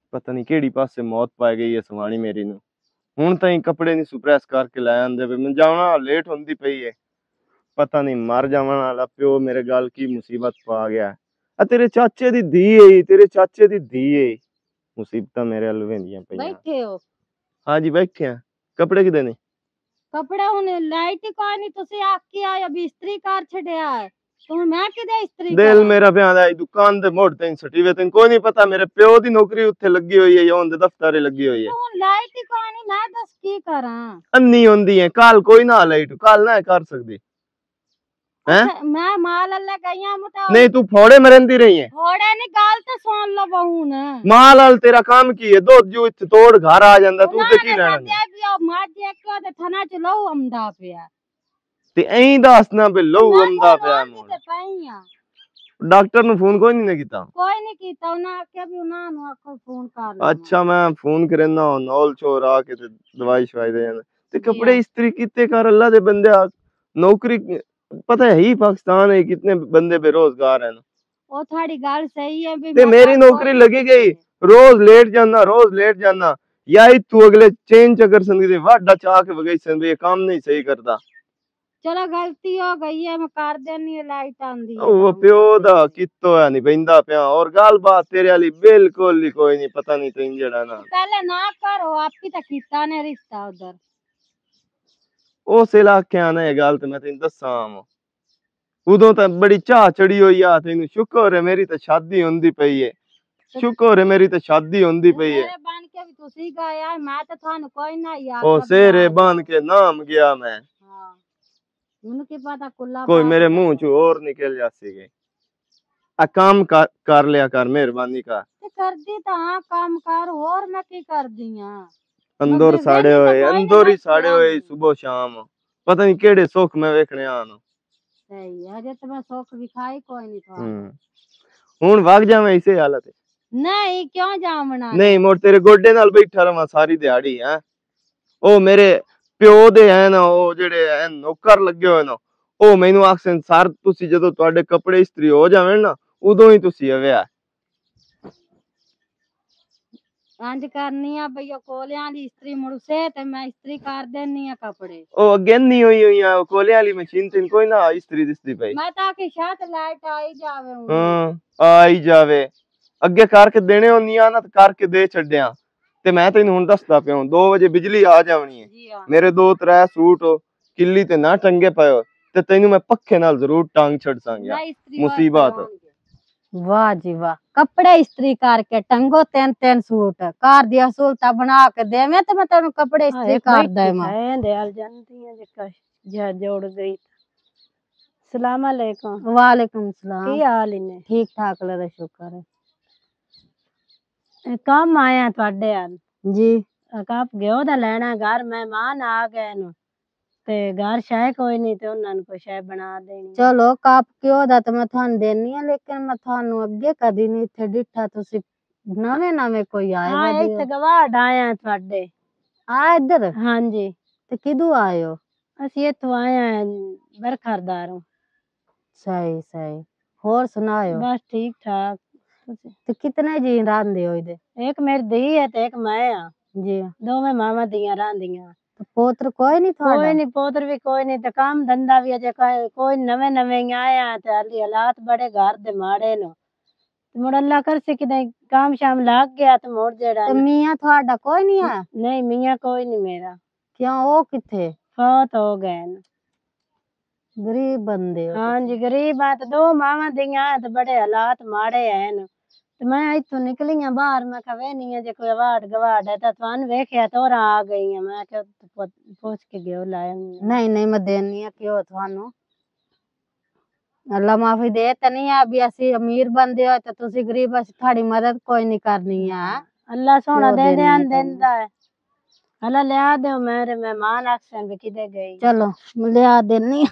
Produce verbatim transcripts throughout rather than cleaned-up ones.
पता नहीं केड़ी पासे मौत पाई गई है सवाणी मेरी नूं। हुण ताईं कपड़े नहीं सुप्रेस करके लै आंदे पे, मैं जाना लेट होंदी पई है। पता नहीं मर जावन वाला प्यो मेरे गल की मुसीबत पा गया। आ तेरे चाचे दी धी है, तेरे चाचे दी धी है। मुसीबतां मेरे अल वेंदियां पईयां। बैठे हो? हाँ जी बैठे हैं। कपड़े किदे ने? कपड़े हुन लाइट ही कोई नहीं, तुसी आखी आए अभी इस्त्री कर छड़या है, तो मैं किदे इस्त्री दिल करा? मेरा प्यादा है दुकान दे मोड़ तेन सटी वे तेन कोई नहीं पता मेरे प्यो दी नौकरी उत्थे लगी हुई है या उनदे दफ्तरे लगी हुई है। तो हुन लाइट ही कोई नहीं, मैं दस की करा? अन्नी होंदी है काल कोई ना लाइट काल ना कर सकदी हैं। मैं माल अल्लाह गईया मुता नहीं तू फोड़े में रहंदी रही है। फोड़े नहीं गाल तो सुन लो बहू ने। माल अल तेरा काम की है दो जू इत्थे तोड़ घर आ जांदा तू ते की लेना दे भी मार दे क्यों ते थाना च लो अमदा पिया ते एई दसना पे लो अमदा पिया मोड़। डॉक्टर नु फोन कोई नहीं कीता? कोई नहीं कीता, उन्हें आख्या भी उन्हां नु आखो फोन कर लो। अच्छा मैं फोन करना नौल चोर आके ते दवाई शवाई दे जांदा ते कपड़े इस्त्री कीते कर अल्लाह दे बंदे नौकरी पता है ही पाकिस्तान है कितने बंदे बेरोजगार हैं। ओ थोड़ी गल सही है भी ते मेरी नौकरी लगी गई रोज लेट जाना रोज लेट जाना या तू अगले चेंज अगर संगी वाडा चाह के वगई सन ये काम नहीं सही करता। चलो गलती हो गई है मैं कर देनी लाइट आंदी है। ओ प्यो दा कितो है नहीं बंदा पिया और गल बात तेरे वाली बिल्कुल ही कोई नहीं पता नहीं तेन जेड़ा ना पहले ना करो आप ही तो कीता ने रिश्ता उधर उस इलाके आने गल ते मैं तेन दस्सां उदों तो बड़ी चाह चढ़ी हुई आ तेन शुक्र है मेरी तो शादी होंदी पई है शुक्र है मेरी तो शादी होंदी पई है बन के भी तुसी गया मैं तो थानू कोई ना याद ओ सेरे बन के नाम गया मैं हां उनके पता कुल्ला कोई मेरे मुंह चो और निकल जासी गई आ काम कर, कर लिया कर मेहरबानी कर ते कर दी ता हां काम कर और मैं की कर दियां अंदर साड़े होए अंदर ही साड़े होए सुबह शाम पता नहीं केड़े सुख मैं वेखने आन सही है जे तो मैं सुख विखाई कोई नहीं था हुन भाग जावे इसे हालत नहीं क्यों जावना नहीं मोर तेरे गोडे नाल बैठा रहा सारी दिहाड़ी है ओ मेरे प्यो दे है ना ओ जेड़े है नौकर लगे होए ना ओ मैनू आखसन सर तुसी जदों तुहाडे कपड़े इस्त्री हो जावे ना उदों ही तुसी आवे अंज करनी आ भैया कोलियां वाली इस्त्री मुड़ से ते मैं इस्त्री कर देनी आ कपड़े ओ अगे नहीं हुई हुई है कोलियां वाली मशीन ते कोई ना इस्त्री दिसदी पई मैं ताकि शायद लाइट आई जावे हां आई जावे अगे करके देने होंदियां ना करके दे छड्डियां ते मैं तैनू हुन दसदा पिया दो बजे बिजली आ जावनी है मेरे दो त्रै सूट किल्ली ते ना टंगे पयो ते तैनू मैं पक्खे नाल जरूर टांग छड़ सांगा मुसीबत वाह जी वाह कपड़े इस्त्री करके टंगो तीन तीन सूट कार दिया सहूलता बना के देवे ते मैं तेनू कपड़े इस्त्री कर देवां है दयाल जानती है जे जा जोड़ गई सलाम अलैकुम वालेकुम सलाम की हाल इने ठीक ठाक ले शुक्र है काम आया ਤੁਹਾਡੇ हाल जी कप गयो दा लेना घर मेहमान आ गए नु ते घर शाय कोई नहीं ते उन्हां नु कोई शाय बना देनी चलो कप क्यों दा ते मैं थान देनी है लेकिन मैं थानू अगे कदी नहीं थे डिठा तुसी नवे नवे कोई आए हां इथे गवाड़ आया ਤੁਹਾਡੇ आ इधर हां जी ते किदू आए हो ਅਸੀਂ इथों आए हैं बरखरदारों सही सही और सुनाओ बस ठीक ठाक ते कितने जी रहंदे हो इधर एक मेरी धी है ते एक मैं हां जी दोवें मामा दियां रहंदियां तो पोत्र कोई नहीं था कोई नहीं पोत्र भी कोई नहीं तो काम धंधा भी अजे कोई नवे नवे आया ते हाली हालात बड़े घर दे माड़े न मुड़ अल्लाह कर से कि काम शाम लाग गया तो मुड़ जेड़ा ते मियां थोड़ा कोई नहीं है नहीं मियां कोई नहीं मेरा क्यों वो किथे फौत हो गए न गरीब बंदे हो हां जी गरीब आ तो दो मावा दियां ते बड़े हालात माड़े हैं न ते मैं इथों निकली हां बाहर मैं कवे नहीं है जे कोई अवार्ड गवाड़ है तो थान वेख्या तो आ गई है मैं के पूछ के गयो लाया नहीं नहीं मैं देनी है क्यों थानू अल्लाह माफी दे ते नहीं है अभी असि अमीर बंदे हो तो तुसी गरीब असि थाड़ी मदद कोई नहीं करनी है अल्लाह सोना दे दे देंदा है अल्लाह ले दो मेरे मेहमान अक्सर भी किदे गई चलो ले देनी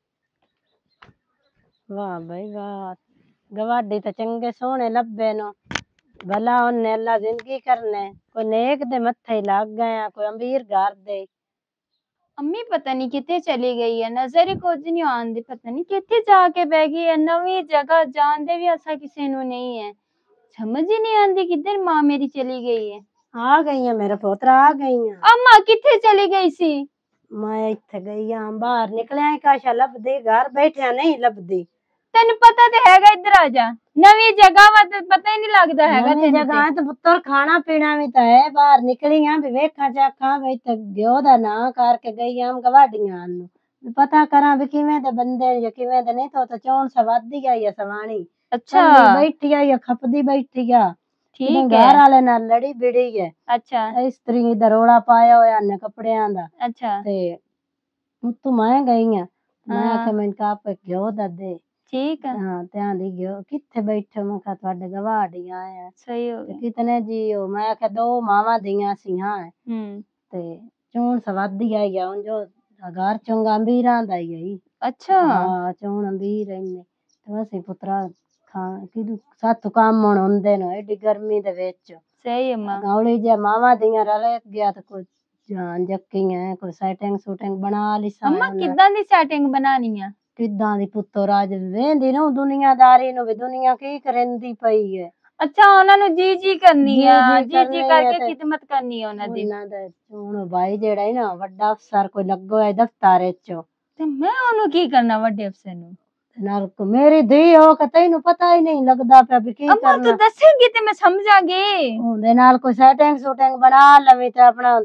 वाह भाई वाह गवाडी तो चंगे सोने लब्बे नो भला उन्हें अल्लाह जिंदगी करने कोई नेक दे मत्थे लग गया कोई अमीर घर दे अम्मी पता नहीं कितने चली गई है नजर ही कुछ नहीं आंदी पता नहीं कितने जाके बह गई है नवी जगह जानदे भी ऐसा किसी नु नहीं है समझ ही नहीं आती किधर माँ मेरी चली गई है। आ गई है मेरा पोतरा आ गई है। अम्मा किथे चली गई सी? मैं इत्थे गई हां बाहर निकलिया काशा लभदी घर बैठिया नहीं लभदी। तेन पता ते हैगा इधर आ जा नवी जगह वा ते पता ही नहीं लगदा हैगा नवी जगह तो पुत्तर खाना पीना भी तो है बाहर निकली हां भी वेखा चाखा भी ते गयो दा ना करके गई हां गवाडियां नु पता करा भी किवें दे बंदे या किवें दे नहीं तो तो चौन सवादी गई है सवाणी। अच्छा बैठी है खपदी बैठी है ठीक है घर वाले नाल लड़ी बिड़ी है। अच्छा स्त्री दरोड़ा पाया होया ने कपड़ियां दा। अच्छा ते तू मैं गई हां मैं आखे मैं काप गयो दा दे ठीक है हां ते आंदी गयो किथे बैठे मैं कहा ਤੁਹਾਡੇ ਗਵਾੜੀਆਂ ਆ ਸਹੀ ਹੋ ਗਿਆ कितने जी हो मैं आखे दो मावा दियां सी हां हम्म ते चौन सवादी आई है जो घर चंगा अंबीरा दा ही है। अच्छा हां चौन अंबीर रहने तो ਅਸੀਂ ਪੁੱਤਰਾ ਖਾਂ ਕਿ ਸੱਤ ਕੰਮ ਹੁਣ ਹੁੰਦੇ ਨੇ ਏਡੀ ਗਰਮੀ ਦੇ ਵਿੱਚ ਸਹੀ ਅਮਾ ਗੌਲੀ ਜੇ ਮਾਵਾ ਦੀਆਂ ਰਲੇ ਗਿਆ ਤਾਂ ਕੋਈ ਜਾਨ ਜੱਕੀ ਹੈ ਕੋਈ ਸੈਟਿੰਗ ਸ਼ੂਟਿੰਗ ਬਣਾ ਲਈ ਸਾਂ ਅਮਾ ਕਿੱਦਾਂ ਦੀ ਸੈਟਿੰਗ ਬਣਾਣੀ ਆ ਕਿੱਦਾਂ ਦੀ ਪੁੱਤਰ ਅੱਜ ਵੇਂਦੀ ਨਾ ਦੁਨੀਆਦਾਰੀ ਨੂੰ ਵੀ ਦੁਨੀਆ ਕੀ ਕਰੰਦੀ ਪਈ ਹੈ। अच्छा उन्होंने जी जी करनी है जी जी करके खिदमत करनी है उन्होंने ਉਹਨਾਂ ਦਾ ਹੁਣ ਭਾਈ ਜਿਹੜਾ ਹੈ ਨਾ ਵੱਡਾ ਅਫਸਰ ਕੋਈ ਲੱਗੋ ਹੈ ਦਫ਼ਤਰ ਵਿੱਚ ਤੇ ਮੈਂ ਉਹਨੂੰ ਕੀ ਕਰਨਾ ਵੱਡੇ ਅਫਸਰ ਨੂੰ ਨਾਲ ਮੇਰੀ ਧੀ ਹੋ ਕੇ ਤੈਨੂੰ ਪਤਾ ਹੀ ਨਹੀਂ ਲੱਗਦਾ ਪਿਆ ਵੀ ਕੀ ਕਰਨਾ। ਅਮਾ ਤੂੰ ਦੱਸੇਂਗੀ ਤੇ ਮੈਂ ਸਮਝਾਂਗੀ ਉਹਦੇ ਨਾਲ ਕੋਈ ਸੈਟਿੰਗ ਸ਼ੂਟਿੰਗ ਬਣਾ ਲਵੇ ਤੇ ਆਪਣਾ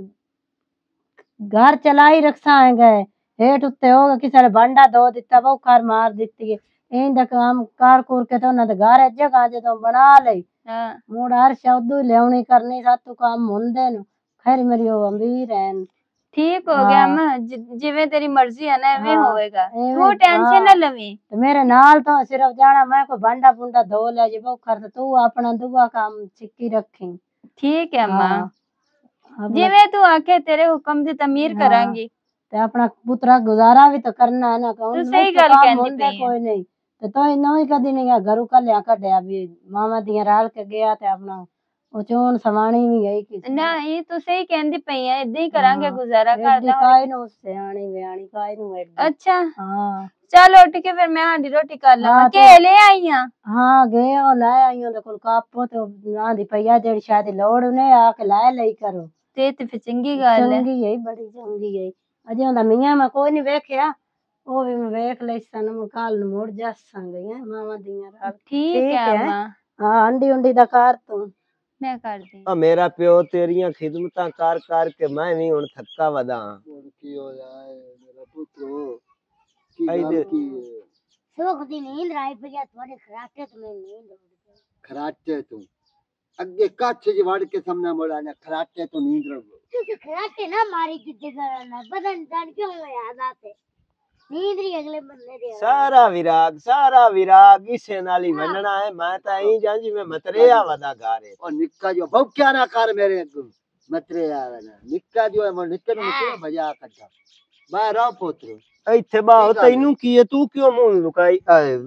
ਘਰ ਚਲਾਈ ਰੱਖਾਂਗੇ हेठ उत्ते होगा किसी ने भांडा धो दिता बुखार मार दिती है इंदा काम कार कुर के तो उन्हें घर जगह जो बना ले मुड़ हर शब्द लियावनी करनी सातू काम होंदे न खैर मेरी ओ अमीर है ठीक हो गया मैं जिवें तेरी मर्जी है ना एवें होएगा तू टेंशन ना लवी मेरे नाल तो सिर्फ जाना मैं कोई भांडा भुंडा धो ले जे बुखार तो तू अपना दुआ काम सिक्की रखी ठीक है अम्मा जिवें तू आखे तेरे हुक्म दी तमीर करांगी ते अपना पुत्रा गुजारा भी तो करना है ना कौन सही गल कहंदी पे कोई नहीं ते तो इनो ही कदी नहीं घरू कल्या कढया भी मामा दियां राल के गया ते अपना ओ चोन सवाणी भी गई कि ना ये तो सही कहंदी पे है इदां ही करांगे गुजारा करदा काई नु सियाणी व्याणी काई नु अच्छा हां चल उठ के फिर मैं हांडी रोटी कर लवां के ले आई हां हां गए ओ ले आई हूं ते कोल कापो ते आंदी पईया जेड़ी शायद लोड़ ने आके लाए लई करो ते ते फिर चंगी गल है चंगी है बड़ी चंगी है अजे हुंदा मियां मैं कोई नहीं वेखिया ओ भी मैं वेख लई सन मैं कल नु मुड़ जासांगे मामा दियां राल ठीक है अम्मा हां अंडी उंडी दा कर तू मैं कर दी आ मेरा प्यो तेरियां खिदमतां कर कर के मैं भी हुन थक्का वदा की हो जाए मेरा पुत्रो की गल की सुख दी नींद आई पे थोड़े खराटे तो मैं नींद खराटे तू अगे काछ जी वड़ के सामने मोड़ा ने खराटे तो नींद रहो तू खराटे ना मारी किते करना बदन जान क्यों याद आते नींद री अगले बंदे दे सारा विराग सारा विराग इसे नाली बनना है मैं तो यही जान जी मैं मतरे आवदा गारे और निक्का जो बहु क्या ना कर मेरे मतरे आवना निक्का जो है मैं निक्के नु क्यों भजा कटा बाहर आ पुत्र इथे बाओ तैनू की है तू क्यों मुंह लुकाई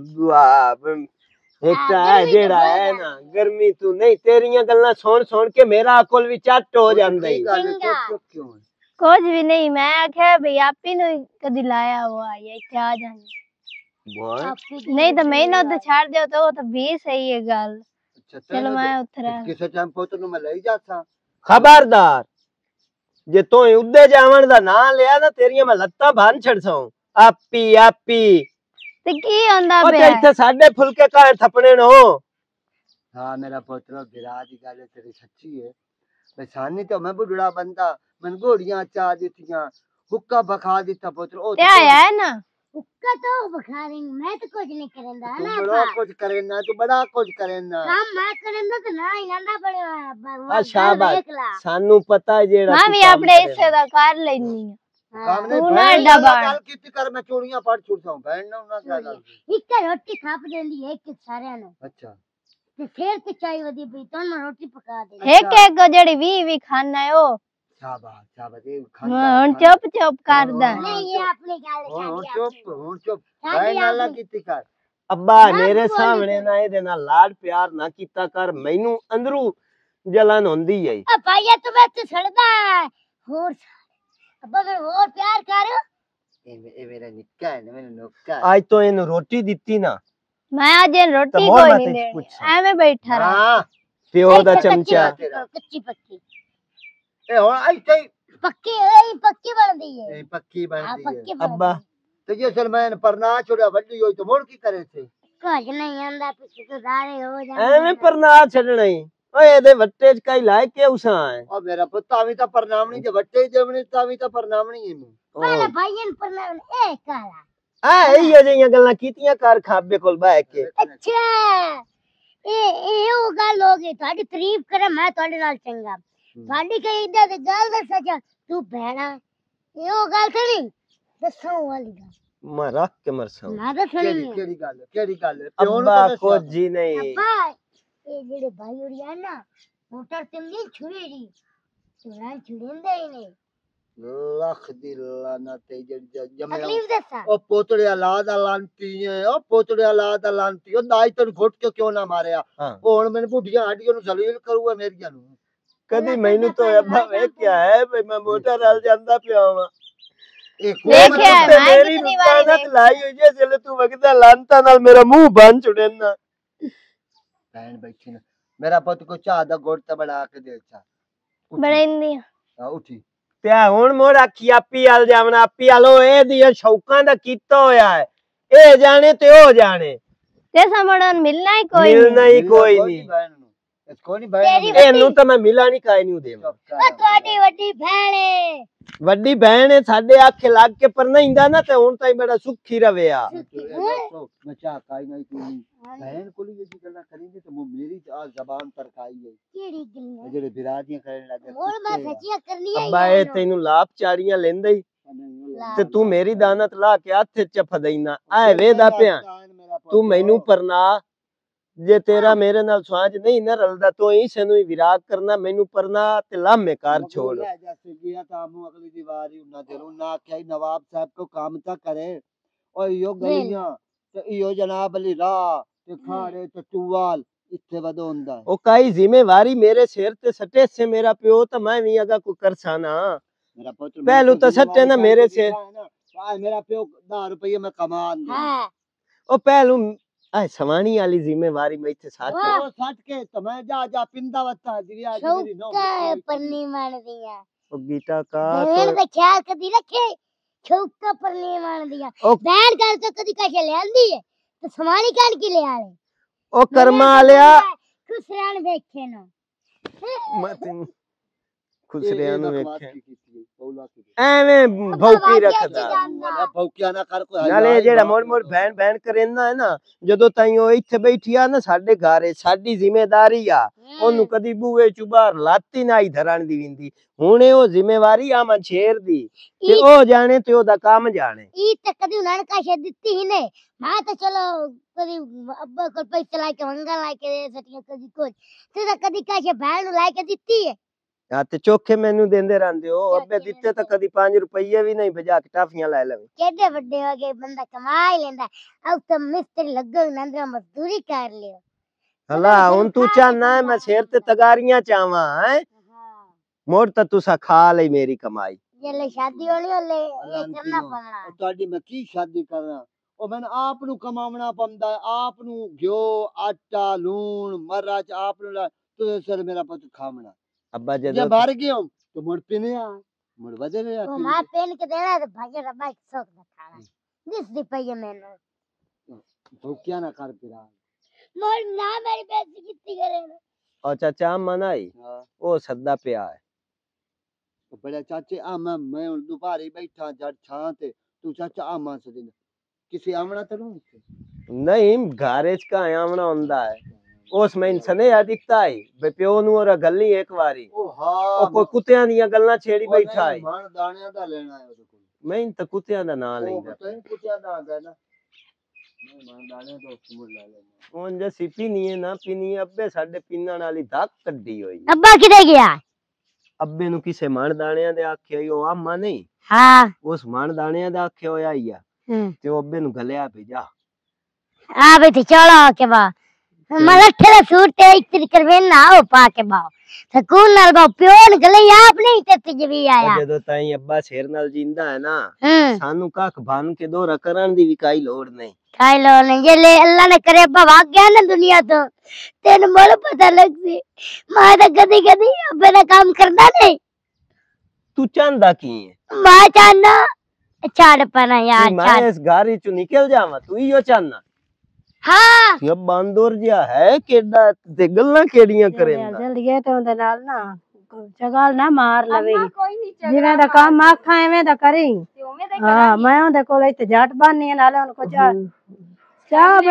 वाह एक है जेड़ा है ना गर्मी तू नहीं तेरियां गल्लां सुन सुन के मेरा अकल भी चट हो जांदा है कुछ भी नहीं मैं आख्या भई आपी नु कदी लाया हुआ ये इथे आ जाने नहीं तो मैं ना तो छाड़ दे तो तो भी सही है गल चलो मैं उतरा किसे टाइम पुत्र नु मैं ले जाता खबरदार जे तो उद्दे जावण दा ना लिया ना तेरियां मैं लत्ता भान छड़सां आपी आपी ते की होंदा पे ओ इथे साडे फुलके का थपने नो हां मेरा पुत्र विराज दी गल तेरी सच्ची है बेसानी तो मैं बुढ़ड़ा बंदा मन घोड़ियां चा दितियां हुक्का बखा दिता पुत्र ओ क्या है ना हुक्का तो बखा रही मैं तो कुछ नहीं करंदा ना बड़ा कुछ करेना तू बड़ा कुछ करेना काम मैं करंदा तो ना ही नंदा बड़े अच्छा बात सानू पता है जेड़ा मैं भी अपने हिस्से दा कर लेनी काम नहीं बहन गल कीती कर मैं चूड़ियां पड़ छुड़सा बहन ना ना गल एक रोटी खाप देंदी एक सारे नु अच्छा ते फिर ते चाय वदी भी तो ना रोटी पका दे एक एक जेड़ी वी वी खाना है ओ शाबाश शाबाश ये खाना हुन चुप चुप कर दे नहीं ये अपनी गल हुन चुप हुन चुप बहन नाला कीती कर अब्बा मेरे सामने ना ए दे नाल लाड प्यार ना कीता कर मैनू अंदरू जलन होंदी है ओ भाईया तू मैं ते छड़दा होर अब्बा मैं और प्यार कर ए ए मेरा निक्का है ना मेरा नोका आज तो इन रोटी दित्ती ना मैं आज इन रोटी कोई नहीं दे एवे बैठा रहा हां प्यो दा चमचा कच्ची पक्की ए हुन इत्थे पक्की ए पक्की बनदी है ए पक्की बनदी है अब्बा ते जे सलमान पर ना छोड़ा वड्डी होई तो मोड़ की करे थे कुछ नहीं आंदा पिछे तो दारे हो जांदे एवें पर ना छड़ना ही ओए एदे वट्टे च काई लाए के उसा है ओ मेरा पुत्ता भी तो परनामणी जे वट्टे जमणी तावी तो परनामणी है पहले भाईयन परनाम ए काला आ इयो जिहियां गल्लां कीतियां कर खाबे कोल बैठ के अच्छा ए ए ओ गल हो गई ਤੁਹਾਡੀ ਤਾਰੀਫ ਕਰੇ ਮੈਂ ਤੁਹਾਡੇ ਨਾਲ ਚੰਗਾ ਤੁਹਾਡੀ ਕਹੀ ਇਦਾਂ ਦੀ ਗੱਲ ਦੱਸ ਸੱਚ ਤੂੰ ਭੈਣਾ ਇਹ ਉਹ ਗੱਲ ਤੇ ਨਹੀਂ ਦੱਸੋ ਵਾਲੀ ਗੱਲ मैं रख के मरसा ਨਾ ਦੱਸਣੀ केड़ी केड़ी गल केड़ी गल अब्बा को जी नहीं ਅੱਬਾ ਇਹ ਜਿਹੜੇ ਭਾਈ ਹੋਰੀ ਆ ਨਾ ਮੋਟਰ ਤੇ ਨਹੀਂ ਛੁਰੀ ਦੀ ਚੁਰਾਂ ਛੁਰਿੰਦੇ ਹੀ ਨੇ लख दी लाना ते जमे तकलीफ दसा ओ पोतड़े औलाद लांती है ओ पोतड़े औलाद लांती ओ दाई तन घुट के क्यों ना मारया ओ हुन मैंने बुढ़िया हड्डियों नु जलील करूगा मेरिया नु कदी मैनू तो अब्बा वे क्या है भाई मैं मोटर रल जांदा पिया वां देखिए मेरी रुकानत लाई हुई है चले तू वगदा लांता नाल मेरा मुंह बन छुड़ेना बहन बैठी ना मेरा पुत को चाह दा गोट बड़ा के दे चा बड़ेंदी आ उठी ਪਿਆ ਹੁਣ ਮੋੜ ਆਖੀ ਆਪੀ ਆਲ ਜਾਵਣਾ ਆਪੀ ਆਲੋ ਇਹ ਦੀਆਂ ਸ਼ੌਕਾਂ ਦਾ ਕੀਤਾ ਹੋਇਆ ਹੈ ਇਹ ਜਾਣੇ ਤੇ ਉਹ ਜਾਣੇ ਤੇ ਸਮੜਨ ਮਿਲਣਾ ਹੀ ਕੋਈ ਮਿਲਣਾ ਹੀ ਕੋਈ ਨਹੀਂ ਇਸ ਕੋਈ ਨਹੀਂ ਬਹਿਣ ਇਹਨੂੰ ਤਾਂ ਮੈਂ ਮਿਲਾ ਨਹੀਂ ਕਾਇ ਨਹੀਂ ਦੇਵਾਂ ਉਹ ਤੁਹਾਡੀ ਵੱਡੀ ਭੈਣ ਏ ਵੱਡੀ ਭੈਣ ਹੈ ਸਾਡੇ ਆਖੇ ਲੱਗ ਕੇ ਪਰ ਨਹੀਂ ਦਾ ਨਾ ਤੇ ਹੁਣ ਤਾਂ ਬੜਾ ਸੁਖੀ ਰਵੇ ਆ ਮੈਂ ਚਾਹ ਕਾਈ ਨਹੀਂ ਤੂੰ बहन को लिए जी गल्ला करेंगे तो वो मेरी आ जबान पर खाई है केड़ी गल्ला जेड़े बिरादियां करने लगे और मैं सच्चियां करनी है अब्बा ए तैनू लाभ चाड़ियां लेंदा ही ते तू मेरी दानत ला के हथ च फदैना आए वेदा पिया तू मैनू परना जे तेरा मेरे नाल स्वांझ नहीं ना रलदा तो इसे नु विराग करना मैनू परना ते लामे कार छोड़ जैसे गया था हम अगली दीवारी ना देरो ना क्या नवाब साहब को काम ता करे और यो गलियां ते यो जनाब अली राह ते खाड़े ते टुवाल इत्थे वदो हुंदा ओ काई जिम्मेवारी मेरे सिर ते सटे से मेरा प्यो तो मैं भी अगा को करसा ना मेरा पुत्र पहलू तो सटे ना मेरे से आ मेरा प्यो दस रुपए में कमान दे हां ओ पहलू आ सवानी वाली जिम्मेवारी मैं इत्थे साथ ओ सट के तो मैं जा जा पिंदा वता दिया मेरी नो का परनी मान दिया ओ गीता का बहन का ख्याल कदी रखे छौका परनी मान दिया बहन कर तो कदी कैसे ले आंदी है तो समानी कान की ले आले ओ कर्मा आलिया खुश रहन देखे ना मत खुश रहन देखे एवें भौकी रखदा भौकिया ना कर कोई नाले जेड़ा मोड़ मोड़ बहन बहन करेंदा है ना जदों ताई ओ इथे बैठी आ ना साडे घर साडी जिम्मेदारी आ ओनु कदी बूए चुबार लाती ना ही धरण दी विंदी हुणे ओ जिम्मेवारी आ मैं शेर दी ते ओ जाने ते ओदा काम जाने ई ते कदी उन्हां का शे दित्ती ही ने मैं तो चलो कदी अब्बा को पैसे ला के मंगा ला के सटिया कदी कुछ ते कदी का शे बहन ला के दित्ती है हां ते चोखे मेनू देंदे रहंदे हो अब्बे दित्ते तो कदी पांच रुपये भी नहीं बजा के टाफियां ला लेवे केडे बड़े हो गए बंदा कमा ही लेंदा अब तो मिस्त्री लगो नंदरा मजदूरी कर लियो हला हुन तू चाहना है मैं शेर ते तगारियां चावा है मोड़ त तुसा खा ले मेरी कमाई जेले शादी होनी होले ये करना पड़ना ਤੁਹਾਡੀ ਮੈਂ ਕੀ शादी करना ਉਹ ਮੈਂ ਆਪ ਨੂੰ ਕਮਾਉਣਾ ਪੈਂਦਾ ਆਪ ਨੂੰ ਘਿਓ ਆਟਾ ਲੂਣ ਮਰਚ ਆਪ ਨੂੰ ਤੇ ਸਰ ਮੇਰਾ ਪੁੱਤ ਖਾਵਣਾ अब्बा जे ਜੇ ਬਾਹਰ ਗਿਆ तो मुड़ पीने आ मुड़ वजह रे तो मां पेन के देना तो भागे रब्बा शौक दा खाना जिस दी पई मैंने भूखिया ना कर पिरा मोर ना मेरी बेइज्जती कितनी करे और चाचा मनाई ओ सद्दा पिया है तो बड़े चाचे आ मैं मैं दोपहर बैठा जट छां ते तू चाचा आ मां से किसी आमना तो नहीं घरे च का आमना हुंदा है उस मैं सने याद दिखता है बे प्यो नु और गल्ली एक बारी ओ हां ओ कोई कुत्तियां दी गल्ला छेड़ी बैठा है मन दाणियां दा लेना है ओदे कोल मैं तो कुत्तियां दा नाम लेंदा तो कुत्तियां दा आ ना मैं मन दाणियां तो सुमड़ ला लेना ओन जे सिपी नहीं है ना पीनी अब्बे साडे पीना वाली दाग कड्डी होई अब्बा किदे गया अब्बे नु किसे मन दाणियां दे आखे ओ आमा नहीं हां उस मन दाणियां दे आखे होया आईया ते अब्बे नु गलिया भेजा आ बे ते चलो के बा मला ठेला सूट ते इस्त्री करवे ना ओ पा के बाओ ਸਕੂਨ ਨਾਲ ਬਾ ਪਿਓ ਨਿਕਲੇ ਆਪ ਨਹੀਂ ਤੇ ਤਜਵੀ ਆਇਆ ਜਦੋਂ ਤਾਈ ਅੱਬਾ ਸ਼ੇਰ ਨਾਲ ਜਿੰਦਾ ਹੈ ਨਾ ਹੂੰ ਸਾਨੂੰ ਕੱਖ ਬਨ ਕੇ ਦੋਰਾ ਕਰਨ ਦੀ ਵੀ ਕਾਈ ਲੋੜ ਨਹੀਂ ਕਾਈ ਲੋੜ नहीं ये ले अल्लाह ने करे अब्बा भाग गया ना दुनिया तो तेन मोड़ पता लग सी मां तो कदी कदी अब्बे ने काम करना नहीं तू चाहंदा की है मां चाहना छाड़ पना यार मैं छाड़ इस गाड़ी चो निकल जावा तू इयो चाहना हां ये बांदर जिया है केड़ा ते गल्ला केड़ियां करेंदा जल्दी गए तो उनदे नाल ना चगाल ना मार लवे जिवें दा काम आखा एवें दा करी हां मैं उनदे कोल इत्ते जट बानी नाले उनको चाह चाह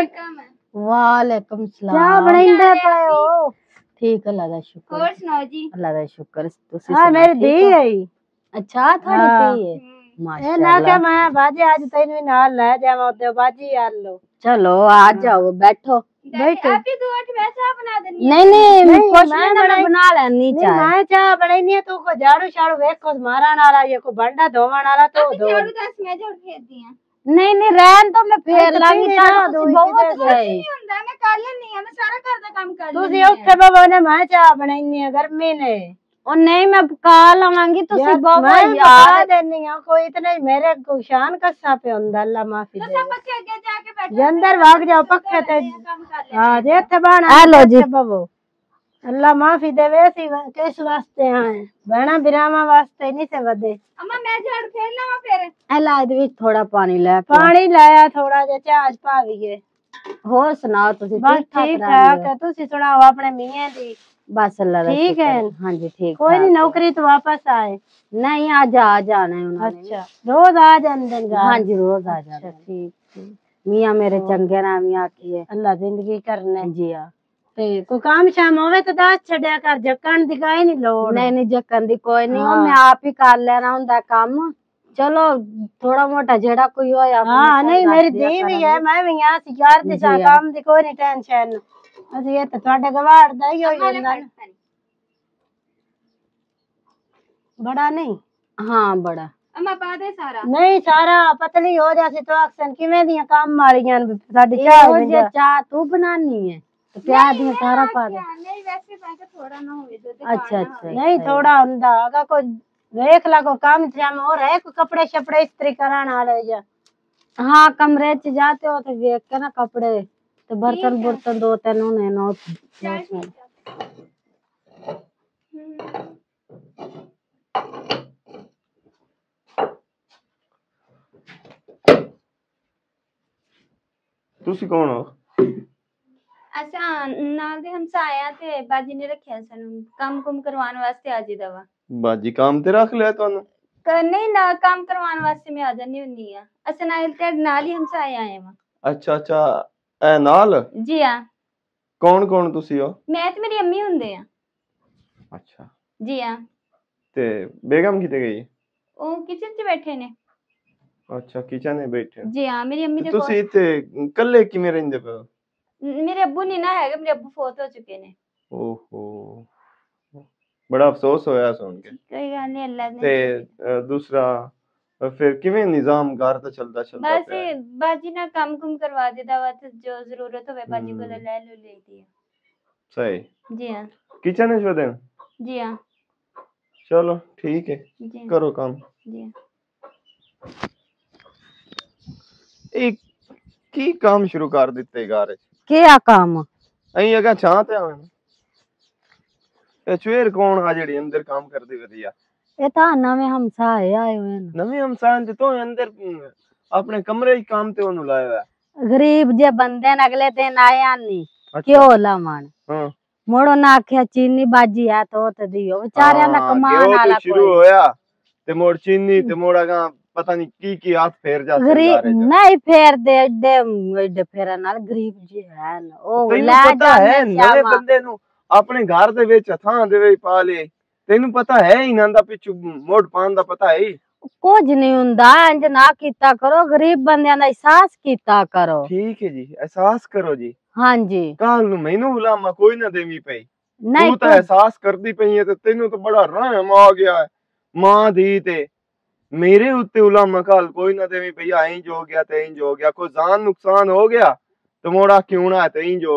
वालेकुम सलाम चाह बनाइंदे पए हो ठीक अल्लाह दा शुक्र और सुनाओ जी अल्लाह दा शुक्र तुसी हां मेरी धी है अच्छा थोड़ी धी है माशाल्लाह ए ना के मैं बाजी आज तैनू भी नाल ले जावा ओते बाजी यार लो चलो आ जाओ बैठो बैठो आप ही दो आठ मैं चाह बना देनी नहीं नहीं कुछ नहीं मैं बना लेनी चाह मैं चाह बनाईनी तू को झाड़ू झाड़ू देखो मारन वाला ये को भांडा धोवन वाला तो दो झाड़ू दस मैं जोड़ फेर दी है नहीं नहीं रहन तो मैं फेर लांगी चाह बहुत सही ਹੁੰਦਾ ਮੈਂ ਕਰ ਲੈਣੀ ਆ मैं सारा घर ਦਾ ਕੰਮ कर ਤੁਸੀਂ ਉੱਥੇ ਬਾਬਾ ਨੇ ਮੈਂ ਚਾਹ ਬਣਾਈਨੀ ਆ ਗਰਮੀ ਨੇ ਉਹ ਨਹੀਂ ਮੈਂ ਪਕਾ ਲਵਾਂਗੀ ਤੁਸੀਂ ਬਾਬਾ ਯਾਰ ਦੇਣੀ ਆ ਕੋਈ ਇਤਨੇ ਮੇਰੇ को शान कसा पे ਹੁੰਦਾ ਅੱਲਾ ਮਾਫੀ ਦੇ सब पक्के आगे जाके बैठ अंदर भाग जाओ पक्के ते हां जे ਇੱਥੇ ਬਾਣਾ हेलो जी बाबू अल्लाह माफी देवे सी किस वास्ते आए बहना बिरामा वास्ते नहीं से वदे अम्मा मैं झाड़ू फेर लवा फिर एला इद विच थोड़ा पानी ले पानी लाया थोड़ा जे चाज पावीए होर सुनाओ तुसी ठीक ठाक है तुसी सुनाओ अपने मियां दी बस अल्लाह दा ठीक है हां जी ठीक कोई नहीं नौकरी तो वापस आए नहीं आज आ जाना है उन्होंने अच्छा रोज आ जांदे हां जी रोज आ जाते ठीक मियां मेरे चंगे नाम ही आकी है अल्लाह जिंदगी करने जी हां ते कोई काम शाम होवे तो दस छड़या कर जकन दी काई नहीं लोड़ नहीं नहीं जकन दी कोई नहीं ओ मैं आप ही कर लेना हुंदा काम चलो थोड़ा मोटा जेड़ा कोई होया हां नहीं मेरी दी भी है मैं भी यहां से यार ते काम दी कोई नहीं टेंशन असि ये तो ਤੁਹਾਡੇ ਗਵਾੜ ਦਾ ਹੀ ਹੋਈ ਹੁੰਦਾ बड़ा नहीं हां बड़ा अम्मा पा दे सारा नहीं सारा पतली हो जासी तो अक्सन किवें दी काम मारीयां साडी चाह हो जा चाह तू बनानी है तो प्याज दी सारा पा दे नहीं वैसे मैं के थोड़ा ना होवे दूध अच्छा अच्छा नहीं थोड़ा हुंदा अगर कोई देख ला को काम जाम और है कोई कपड़े शपड़े इस्त्री कराने वाले जा हां कमरे च जाते हो तो देख के ना कपड़े तो बर्तन बर्तन दो तीन होने नो ਤੁਸੀਂ ਕੌਣ ਹੋ अच्छा नाल दे हम साया ते बाजी ने रखया सन काम कुम करवाने वास्ते आ जी दवा ਬਾਜੀ काम ਤੇ ਰੱਖ ਲਿਆ ਤੁਹਾਨੂੰ नहीं ना काम करवाने वास्ते मैं आ जानी हुंदी आ अच्छा नाल ते नाल ही हम साया आए वा ਅੱਛਾ ਅੱਛਾ ਐ ਨਾਲ जी हां ਕੌਣ ਕੌਣ ਤੁਸੀਂ ਹੋ मैं ते मेरी अम्मी हुंदे आ ਅੱਛਾ जी हां ਤੇ ਬੇਗਮ ਕਿਤੇ ਗਈ ओ किचन च बैठे ने ਅੱਛਾ ਕਿਚਨ में बैठे जी हां मेरी अम्मी दे ਤੁਸੀਂ ਇੱਥੇ ਇਕੱਲੇ ਕਿਵੇਂ ਰਹਿੰਦੇ ਪਏ ਹੋ मेरे अब्बू नहीं ना है मेरे अब्बू फौत हो चुके ने ओहो बड़ा अफसोस होया सुन के कोई गल नहीं अल्लाह ने ते दूसरा फिर किवें निजाम घर दा चलदा चलदा बस बाजी ना काम कुम करवा देता वा तो जो जरूरत होवे बाजी को ले ले लेती है सही जी हां किचन में दें जी हां चलो ठीक है जी करो काम जी एक की काम शुरू कर दिते घर क्या काम अहीं अगा छां ते आवे ए चवेर कौन आ जेड़ी अंदर काम करदी वधिया ए ता नवे हमसाए आए हुए न नवी हमसान ते तो अंदर अपने कमरे ही काम ते ओनु लाया है गरीब जे बंदे न अगले दिन आया नहीं क्यों लावन हां मोड़ो ना आख्या चीनी बाजी है तो ते दियो बेचारे ना कमान वाला कोई शुरू होया ते मोड़ चीनी ते मोड़ा का पता नहीं की की हाथ फेर जा गरीब नहीं फेर दे एडे एडे फेरा नाल गरीब जी है न ओ ले पता है नवे बंदे नु अपने घर दे विच थां दे विच पा ले तेनु पता है इनां दा पिछु मोड़ पान दा पता है कुछ नहीं हुंदा इंज ना कीता करो गरीब बंदियां दा एहसास कीता करो ठीक है जी एहसास करो जी हां जी काल नु मैनू बुलामा कोई ना देवी पई नहीं तू तो एहसास करदी पई है ते तेनु तो बड़ा रहम आ गया है मां दी ते मेरे उत्ते उलामा काल कोई ना देवी भैया इंज हो गया ते इंज हो गया कोई जान नुकसान हो गया तो मोड़ा क्यों ना ते इंज हो गया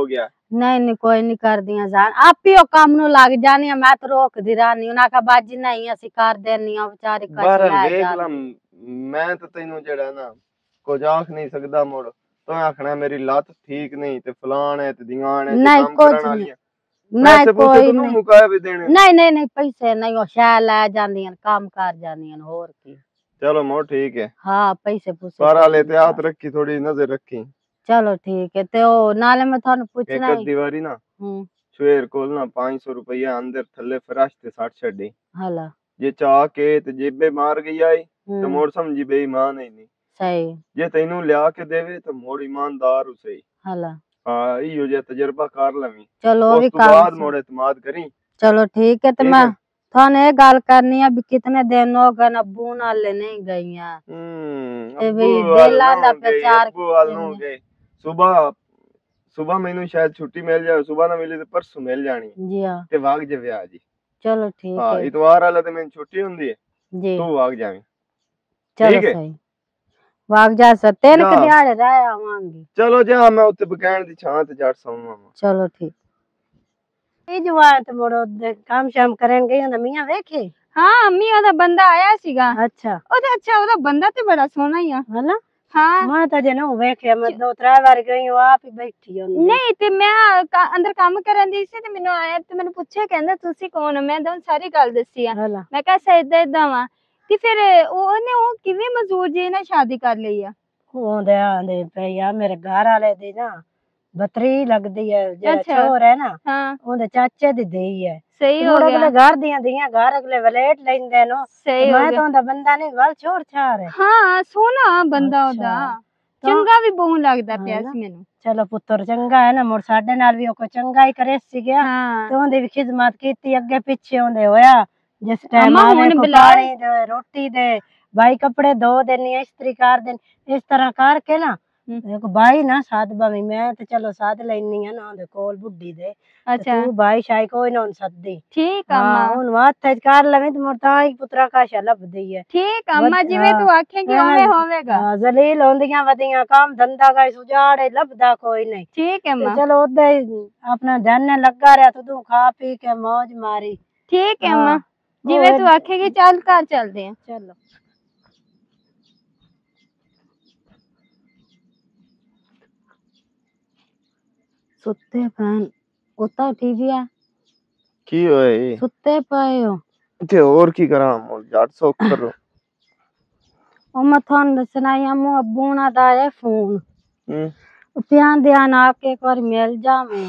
नहीं नहीं कोई नहीं कर दिया जान आप ही काम नु लग जानी मैं तो रोक दी रानी उना का बाजी नहीं असि कर देनी बेचारी बार देख ला मैं तो तैनू जेड़ा ना कुछ आख नहीं सकदा मोड़ तो आखना मेरी लत ठीक नहीं ते फलान है ते दीवान है नहीं कुछ नहीं नहीं कोई नहीं मुकाए भी देने नहीं नहीं नहीं पैसे नहीं ओ शै ले जांदियां काम कर जांदियां और की चलो मोड़ ठीक है हां पैसे पूछे सारा लेते हाथ रखी थोड़ी नजर रखी चलो ठीक है ते ओ नाले में थानू पूछना एक दीवारी ना हम्म शेर कोल ना पाँच सौ रुपया अंदर थल्ले फराश ते साठ छड़ी हला जे चाह के ते जेबे मार गई आई तो मोड़ समझी बेईमान है नहीं सही जे तैनू लिया के देवे तो मोड़ ईमानदार हो सही हला हां इयो जे तजुर्बा कर लवी चलो भी काम बाद मोड़ इत्मीद करी चलो ठीक है तो मैं थाने गल करनी है भी कितने दिन हो गए अब्बू नाल नहीं गईया हम्म ते भी बेला दा प्रचार हो गए सुबह सुबह मैनू शायद छुट्टी मिल जाए सुबह ना मिले तो परसों मिल जानी जी हां ते वाग जावे आज चलो ठीक है हां इतवार वाला ते मैनू छुट्टी हुंदी है जी तू वाग जावे चलो सही वाग जा सते ने के दिहाड़े रह आवांगी चलो जा मैं उत्ते बकैन दी छां ते जट सौवां चलो ठीक ए जवान ते मोड़ो काम शाम करन गई ना मियां वेखे हां अम्मी ओदा बंदा आया सीगा अच्छा ओदा अच्छा ओदा बंदा ते बड़ा सोहना ही है ना हाँ मैं तो जनो वेखे मैं दो त्रै बार गई हूं आप ही बैठी हो नहीं ते मैं अंदर काम करन दी सी ते मेनू आया ते मैंने पूछया कहंदा तुसी कौन हो मैं तो सारी गल दसी है मैं कहा सैदा इदा वा ते फिर ओने ओ किवें मजदूर जी ने शादी कर ली है ओंदे आंदे पे यार मेरे घर वाले दी ना बतरी लगदी है जेड़ा छोर है ना हां ओंदे चाचे दी देई है सही हो गया अगले घर दियां दियां घर अगले वलेट लेंदे नो सही मैं तो ओंदा बंदा नहीं वल छोर छार है हां सोना बंदा ओदा चंगा भी बहुत लगदा पिया सी मेनू चलो पुत्र चंगा है ना मोर साडे नाल भी कोई चंगा ही करे सी गया तो ओंदी भी खिदमत कीती अगे पीछे ओंदे होया जिस टाइम आवे पानी दे रोटी दे भाई कपड़े धो देनी इस्त्री कर देनी इस तरह करके ना देखो भाई ना साथ बावी मैं तो चलो साथ लेनी है ना दे कोल बुड्ढी दे अच्छा तू भाई शाई कोई ना सद्दी ठीक अम्मा हुन माथे कर लवे तो मोर ताई पुत्रा का शा लभदी है ठीक अम्मा जिवे तू आखेगी ओवे होवेगा हां जलील होंदियां वदियां काम धंधा का सुजाड़े लभदा कोई नहीं ठीक है अम्मा चलो ओदे अपना ध्यान लगा रहा तो तू खा पी के मौज मारी ठीक है अम्मा जिवे तू आखेगी चल घर चलदे हैं चलो सुते पन उता टीवी आ की होए सुते पाए हो ते और की करा मोर जट सोख करो ओ मैं थान दसनाया मो अब्बू ना दा है फोन हम्म ध्यान ध्यान आके एक बार मिल जा मैं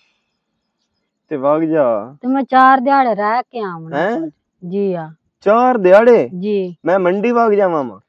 ते भाग जा ते मैं चार दिहाड़े रह के आऊं हैं जी हां चार दिहाड़े जी मैं मंडी भाग जावा मां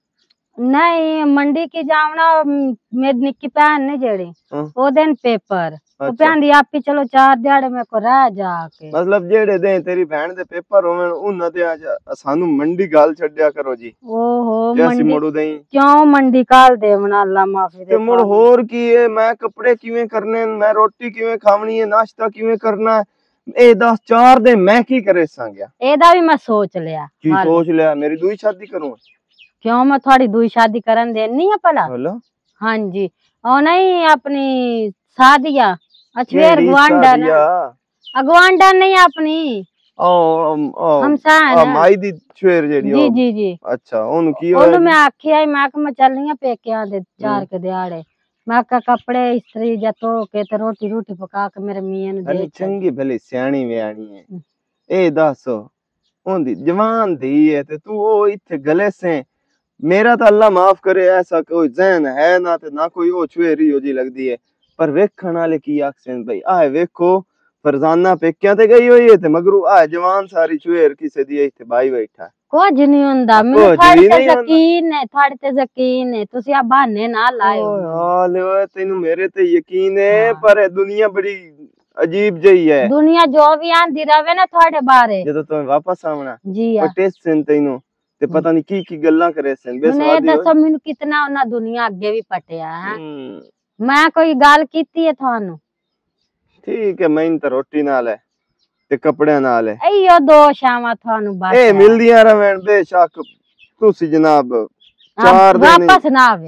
नहीं मंडी की जावना मेरी निक्की भैन ने जेड़ी ओ दिन पेपर ओ भैन दी आपी चलो चार दिहाड़े में को रह जाके मतलब जेड़े दे तेरी भैन दे पेपर होवन उन्ना ते आज सानू मंडी गाल छड्या करो जी ओहो मंडी मोड़ू देई क्यों मंडी काल देवना अल्लाह माफी दे ते मोड़ होर की है मैं कपड़े किवें करने मैं रोटी किवें खावनी है नाश्ता किवें करना है ए दस चार दे मैं की करे संगया एदा भी मैं सोच लिया की सोच लिया मेरी दूई शादी करूं क्यों मैं थोड़ी दूई शादी करन देनी है भला हां जी ओ नहीं अपनी शादिया अछवेर गवांडा ना अगवांडा नहीं अपनी ओ ओ हमसा है माई दी छवेर जेडी जी जी जी अच्छा ओनु की होया ओनु मैं आखिया मैं कि मैं चलनी है पेकियां दे चार के दिहाड़े मैं का कपड़े इस्त्री जा तो के ते रोटी रोटी पका के मेरे मियां ने दे चंगी भली सियाणी व्याणी है ए दस ओंदी जवान दी है ते तू ओ इथे गले से मेरा तो अल्लाह माफ करे ऐसा कोई जहन है ना ते ना कोई ओ छुएरी हो जी लगदी है पर वेखण वाले की आखसन भाई आए वेखो फरजाना पेक्या ते गई होई है ते मगरू आ जवान सारी छुएर किसे दी इथे भाई बैठा कुछ नहीं हुंदा मैं थाड़े ते यकीन है थाड़े ते यकीन है तुसी आ बहाने ना लायो हाल ओए तैनू मेरे ते यकीन है पर दुनिया बड़ी अजीब जई है दुनिया जो भी आंदी रवे ना थाड़े बारे जदों तुम वापस आवना जी हां टेस्ट सेन तैनू ते पता नहीं की की गल्ला करे सन बेसवादी मैं दसो मेनू कितना ना दुनिया अगे भी पटिया है मैं कोई गल कीती है थानू ठीक है मैं तो रोटी नाल है ते कपड़े नाल है एयो दो शामा थानू बात ए मिलदियां रवन बेशक तुसी जनाब चार दिन वापस ना आव्या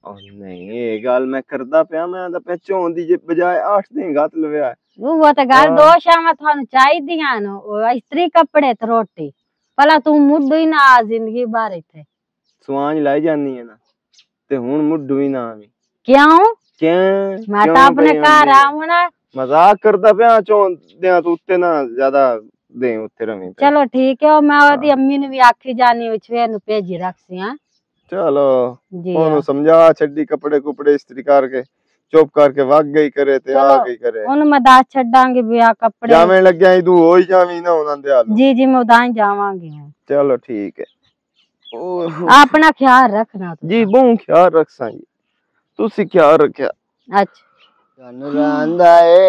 नहीं ये गल मैं करदा पिया मैं ਤਾਂ ਪਿਆ ਚੋਣ ਦੀ ਜੇ ਬਜਾਏ ਅੱਠ ਦਿਨ ਗਤ ਲਵਿਆ वो तो गल दो शामां थानू चाहिदियां न ओ इस्त्री कपड़े ते रोटी भला तू मुड्डू ही ना आ जिंदगी भर इत्थे ਸਵਾਂਜ ਲਾਈ ਜਾਨੀ ਹੈ ਨਾ ਤੇ ਹੁਣ ਮੁੱਢੂ ਹੀ ਨਾ ਆਵੀਂ क्यों ਕਿਉਂ मैं तो अपने घर आऊं ना मजाक करदा पिया चोन दियां तू उत्ते ना ज्यादा दे उत्ते रवी चलो ठीक है मैं ओदी अम्मी नु भी आखी जानी विचवे नु भेजी रखसी हां चलो जी ओनु समझा छड्डी कपड़े कुपड़े इस्त्री करके चुप करके वग गई करे ते आ गई करे ओनु मैं दास छड्डांगी बिया कपड़े जावे लग गई तू हो ही जावी ना उनां दे हाल जी जी मैं उदाई जावांगी चलो ठीक है अपना ख्याल रखना जी बहुत ख्याल रखसा जी तुसी ख्याल रखया अच्छा चन रांदा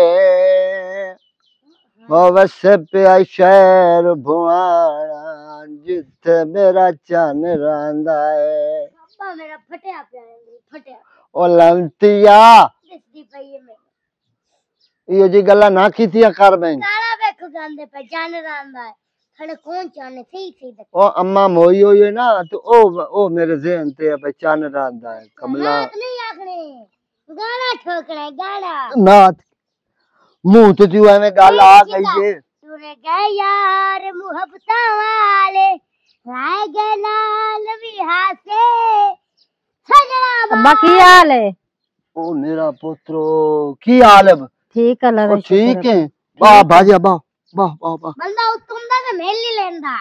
ए ओ वसे पे शहर भुआना जिथे मेरा चन रांदा ए पापा मेरा फटिया पे फटिया ओ लंतिया दिसदी पई है मेरे ये जी गल्ला ना कीतिया कर मैं काला वेखो गांदे पे चन रांदा है थड़े कौन चाने सही सही ओ अम्मा मोई होई है ना तो ओ ओ मेरे ज़हन ते पे चन रांदा है कमला नहीं आखने गाना ठोकना गाना नाथ मुंह तो तू एवें गल आ गई है तूने गए यार मुहब्बता वाले राय गए लाल विहा से सजना अब्बा की हाल है ओ मेरा पुत्रो की हाल है ठीक है ओ ठीक है वाह भाजी वाह वाह वाह वाह बंदा उत्तुमदा ते मेल नहीं लेंदा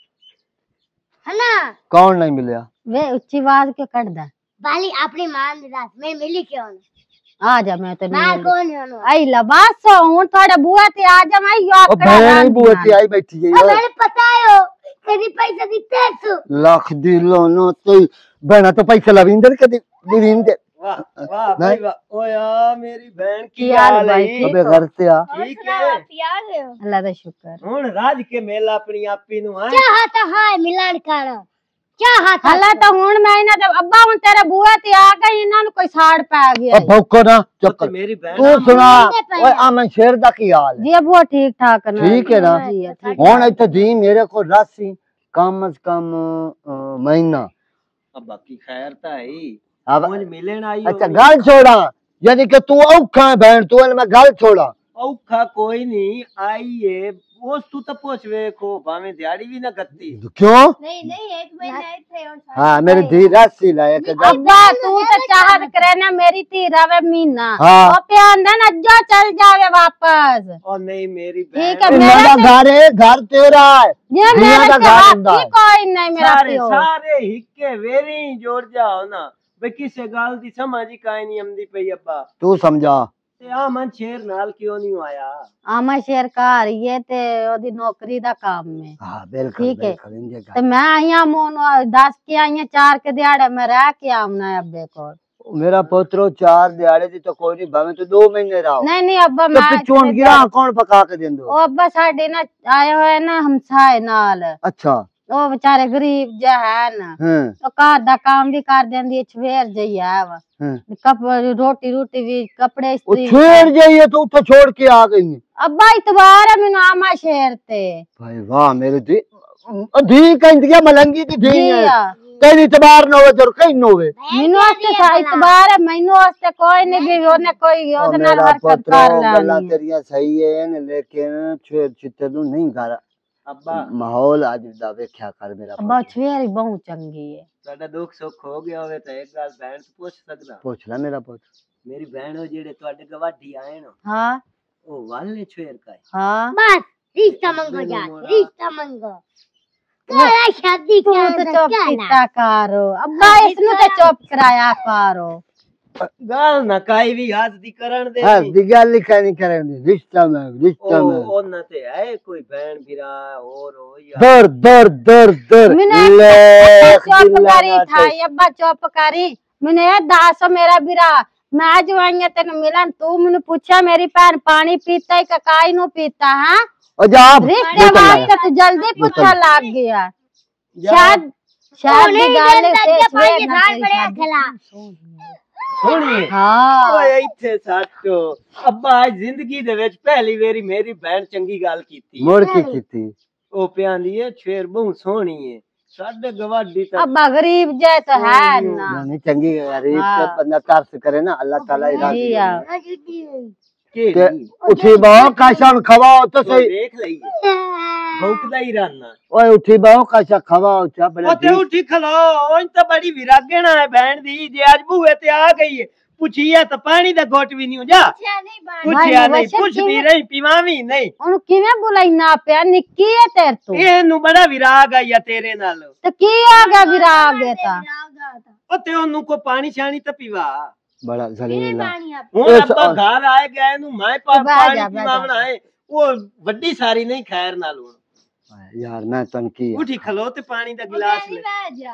है ना कौन नहीं मिलया वे उच्ची आवाज के कटदा बाली अपनी मान दे रात मैं मिली क्यों आ जा मैं तो मैं कौन हूं आई लबास हूं थोड़ा बुआ ते आ जा मैं यो ओ बहन बुआ ते आई बैठी है ओ मेरे पता है कदी पैसा दिते तू लाख दिलो नो तो बहना तो पैसा लविंदर कदी दिविंदर वाह वाह भाई वाह ओ यार मेरी बहन की की हाल हाल भाई? है अबे घर से आ ठीक है अल्लाह दा शुक्र हुन राज के मेला अपनी आपी नु है क्या हाथ है मिलान खाना क्या हाथ हला तो हुन मैं ना जब अब्बा हुन तेरे बुआ ते आ गई इना नु कोई साड़ पै गया ओ भौको ना तो चक्कर मेरी बहन तू सुना ओए आमन शेर दा की हाल है जी अब्बा ठीक ठाक ना ठीक है ना जी ठीक हुन इत्थे दी मेरे को राशि कम से कम अ, महीना अब बाकी खैर ता है अब मुझ मिलन आई अच्छा गल छोड़ा यानी कि तू औखा है बहन तू मैं गल छोड़ा औखा कोई नहीं आई है वो तू तो पूछ वे को भावे दिहाड़ी भी ना करती क्यों नहीं नहीं एक महीना थे और हाँ मेरी धी राशि लाया के गल अब्बा तू तो चाहत करे ना मेरी ती रवे मीना हाँ। ओ प्यान ना जो चल जावे वापस और नहीं मेरी ठीक बहन है मेरा घर है घर तेरा है ये दुनिया मेरे का से घर बाकी ਹੁੰਦਾ है। कोई नहीं मेरा सारे प्यो सारे हिक्के वेरी जोड़ जाओ ना वे किसे गाल दी समझ ही काई नहीं हमदी पई अब्बा तू समझा ते आ मन शेर नाल क्यों नहीं आया आमा शेर का रही है ते ओदी नौकरी दा काम में हाँ बिल्कुल ठीक है। बिल्कुल इंजे ते मैं आईया मोन दस के आईया चार के दिहाड़े में रह के आमना अब्बे को मेरा पुत्रो चार दिहाड़े दी तो कोई नहीं भावे तो दो महीने रहो नहीं नहीं अब्बा तो मैं पिछों गिरा कौन पका के देंदो ओ अब्बा साडे ना आए हुए ना हमसाए नाल अच्छा ओ बेचारे गरीब जे है ना हैं तो घर दा काम भी कर देंदी छवेर जई है वा हैं कप रोटी रोटी भी कपड़े वो इस्त्री छेड़ जाइए तो उठो छोड़ के आ गई है। अब्बा इतबार है मैनू आमा शेर ते भाई वाह मेरे धी धी कहंदिया मलंगी दी धी जी है आ कहीं इतबार न होवे जर कहीं न होवे मैनू वास्ते सा इतबार है मैनू वास्ते कोई नहीं भी ओने कोई और ओदे नाल मेरा हरकत पुत्रो कर गल्ला लेनी तेरिया सही है न, लेकिन छेड़ चित्ते तू नहीं कर अब्बा माहौल आज दा वेख्या कर मेरा अब्बा पुत्र। छवेर बहुत चंगी है साडा दुख सुख हो गया होवे तो एक गल बहन से पूछ सकदा पूछ ले मेरा पुत्र मेरी बहन हो जेड़े ਤੁਹਾਡੇ गवाठी आए ना हाँ ओ वाले छेर का है हाँ बस रिश्ता मंगो जाके रिश्ता मंगो क्या शादी तू क्या तो ना, चुप क्या ना किता करो अब्बा इसनु तो चुप कराया करो गाल ना काई भी हाथ दी करण दे हां दी गल लिखा नहीं करेंगे रिश्ता में रिश्ता ओ में ओ न ते है कोई बहन बिरा और हो या दर दर दर दर मैंने ले चुप करी था अब्बा चुप करी मैंने दास मेरा बिरा मैं जो आईया तेन मिलन तू मैंने पूछा मेरी भैन पानी पीता है काई नु पीता है ओ जा रिश्ते वास्ते तू जल्दी पूछा लग गया शायद शायद दी गल से छेड़ ना तेरी शादी। सुनिए हाँ ओए इथे साटो अब्बा आज जिंदगी दे विच पहली वेरी मेरी बहन चंगी गल कीती मोड़ की कीती ओ प्यांदी है छेर बहुत सोहनी है साढ़े गवाडी तक अब्बा गरीब जाए तो है ना नहीं चंगी गरीब से बंदा तरस करे ना अल्लाह ताला ही राजी है उठी बाओ काशा खवाओ तो सही देख लइए भौंकदा ही रहना ओए उठी बाओ काशा खवाओ चा बड़ा ओ ते उठी खलो ओन तो बड़ी विरागना है बहन दी जे आज बुए ते आ गई है पुछिया तो पानी दा घोट भी नहीं हो जा पुछिया नहीं पुछदी रही पीवावी नहीं ਉਹਨੂੰ ਕਿਵੇਂ ਬੁਲਾਈਨਾ ਪਿਆ ਨਿੱਕੀ ਹੈ ਤੇਰੇ ਤੋਂ ਇਹਨੂੰ ਬੜਾ ਵਿਰਾਗ ਆਇਆ ਤੇਰੇ ਨਾਲ ਤੇ ਕੀ ਆ ਗਿਆ ਵਿਰਾਗ ਹੈ ਤਾਂ ਉਹ ਤੇ ਉਹਨੂੰ ਕੋ ਪਾਣੀ ਛਾਣੀ ਤਾਂ ਪੀਵਾ बड़ा जलील ਹੁਣ ਅੱਬਾ ਘਰ ਆਏ ਗਏ ਨੂੰ ਮੈਂ ਪਾਣੀ ਪੀਵਾਵਣਾ ਹੈ ਉਹ ਵੱਡੀ ਸਾਰੀ ਨਹੀਂ ਖੈਰ ਨਾਲ ਹੁਣ यार मैं तनकी उठी खलो ते पानी दा गिलास ले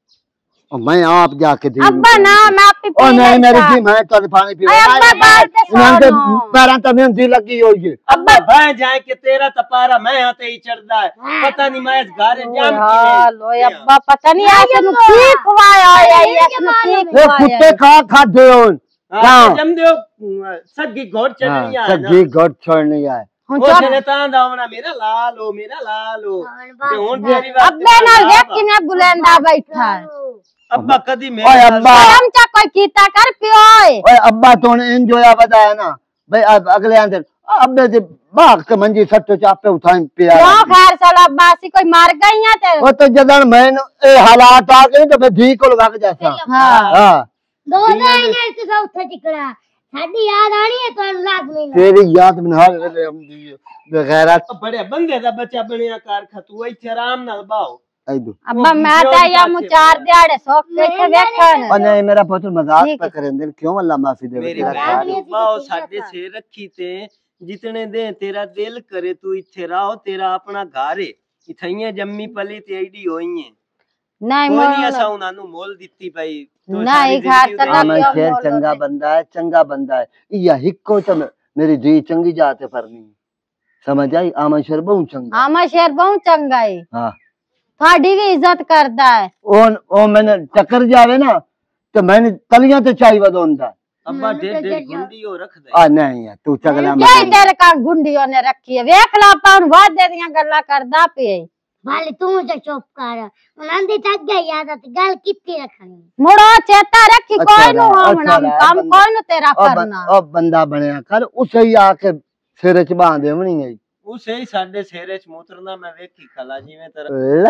और मैं आप जाके दी अब्बा ना मैं आपी ओ नहीं मेरी जी मैं तो पानी पी अब्बा बात ते सुनो पैरां तो मेहंदी लगी हुई है अब्बा भाई जाए के तेरा तपारा मैं आते ही चढ़दा है पता नहीं मैं इस घर जाम लो अब्बा पता नहीं ऐसे नु की खवाया है ऐसे नु की वो कुत्ते खा खादे होन हां जम दियो सग्गी घोड़ चढ़नी है सग्गी घोड़ छोड़नी है ਉਹ ਜਨੇ ਤਾਂ ਦਾਵਣਾ ਮੇਰਾ ਲਾਲ ਹੋ ਮੇਰਾ ਲਾਲ ਹੋ ਤੇ ਹੁਣ ਤੇਰੀ ਵਾਰ ਅੱਬੇ ਨਾਲ ਵੇਖ ਕਿਵੇਂ ਬੁਲੰਦਾ ਬੈਠਾ ਅੱਬਾ ਕਦੀ ओए अब्बा हम चा कोई कीता कर पियो ओए अब्बा तूने एंजॉय बताया ना भाई अब अगले अंदर अब्बे दे भाग के मंजी सट्टो चापे उठाई पिया क्यों खैर साला अब्बा सी कोई मार गई है ते ओ तो जदन मैं ए हालात आ गए तो मैं धी को लगा के जैसा हां हां दो दिन ने तो उठा टिकड़ा साडी याद आनी है तो लाग नहीं तेरी याद बना ले हम दी बेगैरत बड़े बंदे दा बच्चा बनया कार खतू इथे आराम नाल बाओ आइदो अब्बा मैं तो या मु चार दिहाड़े सोख के इथे वेखन ओ नहीं मेरा पुत्र मजाक पे करेंदे क्यों अल्लाह माफी दे मेरी बाओ साडे से रखी ते जितने दे तेरा दिल करे तू इथे रहो तेरा अपना घर है इथैया जम्मी पली ते एडी होई है नहीं मोनी असा उना नु मोल दित्ती पई नहीं घर सदा मैं शेर चंगा बंदा है चंगा बंदा है या हिक्को तो मेरी दी चंगी जाते परनी समझ आई आमा शेर बहु चंगा आमा शेर बहु चंगा है हां थाडी भी इज्जत करदा है ओन ओ मैंने टक्कर जावे ना तो मैंने तलियां ते चाई वदोंदा अब्बा डेढ़ डेढ़ गुंडी हो रख दे आ नहीं है तू चगला क्या तेरे का गुंडियों ने रखी है वेख ला पाउन बहुत दे दियां गल्ला करदा पे भाले तू तो चुप कर उनंदी तक गई याद आती गल कितनी रखनी मुड़ो चेता रखी कोई नु होना काम कोई नु तेरा करना ओ बंदा बनया कर उसे ही आके सिर च बांध देवनी है उसे ही साडे सिर च मूत्रना मैं वेखी खला जिवें तेरा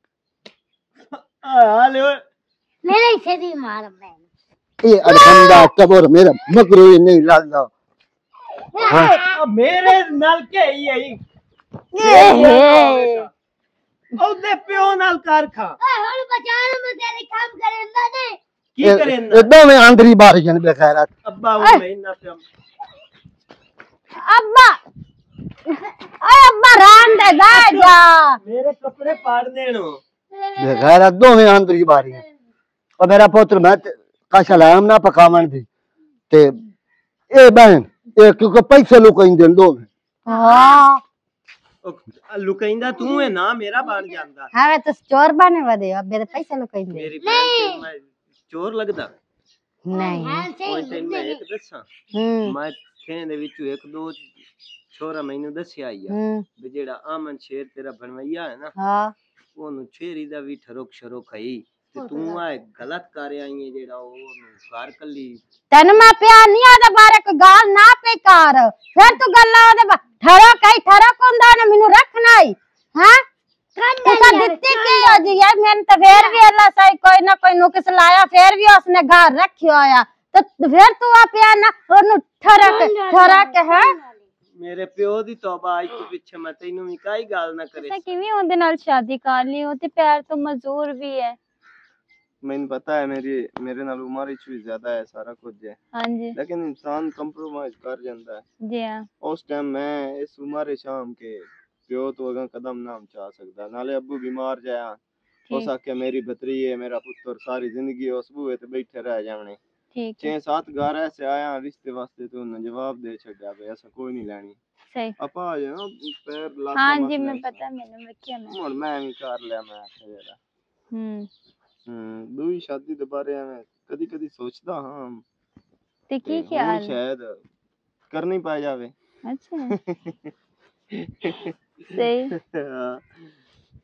हाल मेरे से भी मार मैं ये अड़खंडा कबर मेरा मगरू नहीं लाल हां मेरे नाल के ही आई ए ओदे प्यो नाल कार खा ओए हुन बचाने में तेरे काम करेंदा ने की करेंदा एकदम में आंधरी बारिश ने बेखैरत अब्बा वो महीना पे अब्बा ओए अब्बा रान दे जा मेरे कपड़े फाड़ देनो बेखैरत दो में आंधरी बारिश और मेरा पुत्र मैं का सलाम ना पकावन दी ते ए बहन ए क्योंकि पैसे लुकाइन दे दो में हां लुकाइंदा तू है ना मेरा बन जांदा हां तो चोर बने वदे अब मेरे पैसे लुकाइंदे मेरी बहन मैं चोर लगदा नहीं कोई तेन मैं एक दसा हम्म मैं खें दे विचों एक दो छोरा मैनू दस्या आया हम्म जेड़ा आमन शेर तेरा बनवैया है ना हां ओनु छेरी दा भी ठरोक शरोक है ते तू आए गलत कर आई है जेड़ा ओनु घर कल्ली तन मैं प्यार नहीं आदा बारे को गाल ना पे कर फिर तू गल्ला ओदे ठरो कई ठरो कोंदा ने मेनू रखना ही हां तुसा दित्ती की हो जी यार मैंने तो फिर भी अल्लाह सही कोई ना कोई नुक्स लाया फिर भी उसने घर रखियो आया तो फिर तू आ प्यार ना ओनु ठरक ठरक है मेरे प्यो दी तौबा आज तो पीछे मैं तैनू भी काई गाल ना करे किवें ओदे नाल शादी कर ली ओ ते प्यार तो मजदूर भी है मैंने पता है मेरी मेरे नाल उम्र इच भी ज्यादा है सारा कुछ है हां जी लेकिन इंसान कंप्रोमाइज कर जांदा है जी हां उस टाइम मैं इस उम्र शाम के प्यो तो अगर कदम ना चा सकदा नाले अब्बू बीमार जाया हो सके मेरी बतरी है मेरा पुत्र सारी जिंदगी उस बूए ते बैठे रह जावणे ठीक छह सात घर ऐसे आया रिश्ते वास्ते तो उन्हें जवाब दे छड्या बे ऐसा कोई नहीं लेनी सही अपा आ जाओ पैर लाता हां जी मैं पता मैंने रखिया मैं और मैं भी कर लिया मैं जरा हम्म हम्म दूई शादी दे बारे में कदी कदी सोचदा हां ते की ख्याल शायद कर नहीं पाए जावे अच्छा सही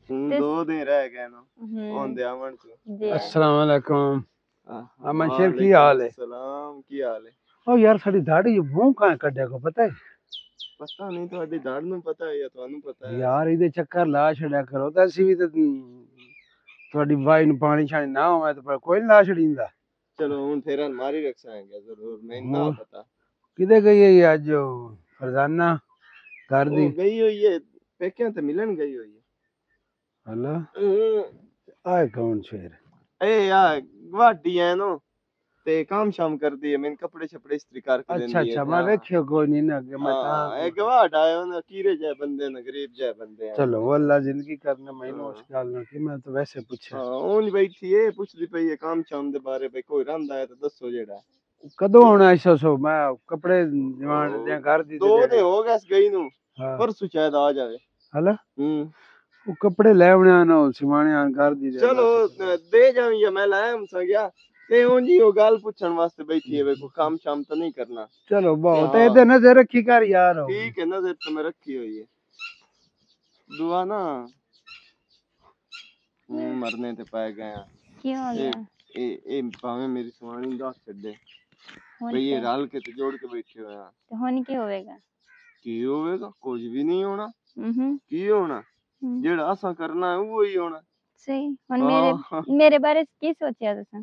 दो दिन रह गए ना हम्म आंदे आवन च। जी अस्सलाम वालेकुम। हाँ, अमन शेर की हाल है? सलाम की हाल है? ओ यार साडी दाढ़ी जो मुंह कहाँ कड्डे को पता है पता नहीं ਤੁਹਾਡੀ ਦਾੜ ਨੂੰ ਪਤਾ ਹੈ ਜਾਂ ਤੁਹਾਨੂੰ ਪਤਾ ਹੈ? यार ਇਹਦੇ ਚੱਕਰ ਲਾ ਛੜਿਆ ਕਰੋ ਤਾਂ ਅਸੀਂ ਵੀ ਤੇ ਤੁਹਾਡੀ ਵਾਈ ਨੂੰ ਪਾਣੀ ਛਾਣੀ ਨਾ ਹੋਵੇ ਤੇ ਪਰ ਕੋਈ ਨੀ ਲਾ ਛੜੀਂਦਾ। ਚਲੋ ਹੁਣ ਫੇਰ ਅਲਮਾਰੀ ਰੱਖਾਂਗੇ ਜ਼ਰੂਰ, ਮੈਨੂੰ ਨਾ ਪਤਾ ਕਿਤੇ ਗਈ ਹੈ ਅੱਜ ਉਹ ਫਰਜ਼ਾਨਾ ਘਰ ਦੀ? ਉਹ ਗਈ ਹੋਈ ਹੈ ਪੇਕਿਆਂ ਤੇ ਮਿਲਣ ਗਈ ਹੋਈ ਹੈ। ਹਲਾ ਆਏ ਕੌਣ ਸ਼ੇਰ? ਇਹ ਆ ਗਵਾਡੀ ਐ ਨੋ ਤੇ ਕੰਮ ਸ਼ਾਮ ਕਰਦੀ ਹੈ, ਮੈਨੂੰ ਕੱਪੜੇ ਛਪੜੇ ਇਸਤਰੀ ਕਰਕੇ ਦਿੰਦੀ ਹੈ। ਅੱਛਾ ਅੱਛਾ ਮੈਂ ਵੇਖਿਓ ਕੋਈ ਨਹੀਂ ਨਾ ਅੱਗੇ ਮੈਂ ਤਾਂ ਇਹ ਗਵਾਡ ਆਇਆ ਉਹਨਾਂ ਕੀਰੇ ਜਿਹੇ ਬੰਦੇ ਨੇ, ਗਰੀਬ ਜਿਹੇ ਬੰਦੇ ਆ। ਚਲੋ ਅੱਲਾ ਜ਼ਿੰਦਗੀ ਕਰਨੇ ਮੈਨੂੰ ਉਸ ਗੱਲ ਨਾਲ ਕਿ ਮੈਂ ਤਾਂ ਵੈਸੇ ਪੁੱਛਿਆ। ਹਾਂ ਉਹ ਨਹੀਂ ਬੈਠੀ ਏ ਪੁੱਛਦੀ ਪਈ ਹੈ ਕੰਮ ਸ਼ਾਮ ਦੇ ਬਾਰੇ, ਬਈ ਕੋਈ ਰਹਿੰਦਾ ਹੈ ਤਾਂ ਦੱਸੋ ਜਿਹੜਾ। ਕਦੋਂ ਆਉਣਾ ਇਸ ਸੋ ਮੈਂ ਕੱਪੜੇ ਜਵਾਨ ਦੇ ਘਰ ਦੀ ਦੋ ਦੇ ਹੋ ਗਏ ਇਸ ਗਈ ਨੂੰ, ਹਾਂ ਪਰਸੋਂ ਸ਼ਾਇਦ ਆ ਜਾਵੇ। ਹਲਾ ਹੂੰ ਉਹ ਕੱਪੜੇ ਲੈ ਆਉਣੇ ਨਾ ਸਿਵਾਣੇ ਆਂ ਘਰ ਦੀ। ਚਲੋ ਦੇ ਜਾਵੀਂ ਜਾਂ ਮੈਂ ਲਾਇਆ ਹਮਸਾ ਗਿਆ ਤੇ ਉਂਝ ਉਹ ਗੱਲ ਪੁੱਛਣ ਵਾਸਤੇ ਬੈਠੀ ਹੈ, ਵੇ ਕੋਈ ਕੰਮ ਸ਼ਾਮ ਤਾਂ ਨਹੀਂ ਕਰਨਾ। ਚਲੋ ਬਹੁਤ ਇਹਦੇ ਨਜ਼ਰ ਰੱਖੀ ਕਰ ਯਾਰ। ठीक है नजर तो मैं रखी हुई है। दुआ ना मरने ते पै गए हैं। क्यों हो गया? ए ए भाਵੇਂ ਮੇਰੀ ਸੁਹਾਣੀ ਦੱਸ ਛੱਡੇ ਬਈ ਇਹ ਰਲ ਕੇ ਤੇ ਜੋੜ ਕੇ ਬੈਠੇ ਹੋਏ ਆ। ਤੇ ਹੁਣ ਕੀ ਹੋਵੇਗਾ? ਕੀ ਹੋਵੇਗਾ? ਕੁਝ ਵੀ ਨਹੀਂ ਹੋਣਾ। ਹੂੰ ਕੀ ਹੋਣਾ? ਜਿਹੜਾ ਅਸਾਂ ਕਰਨਾ ਹੈ ਉਹ ਹੀ ਹੋਣਾ। ਸਹੀ। ਹੁਣ ਮੇਰੇ ਮੇਰੇ ਬਾਰੇ ਕੀ ਸੋਚਿਆ ਤੁਸੀਂ?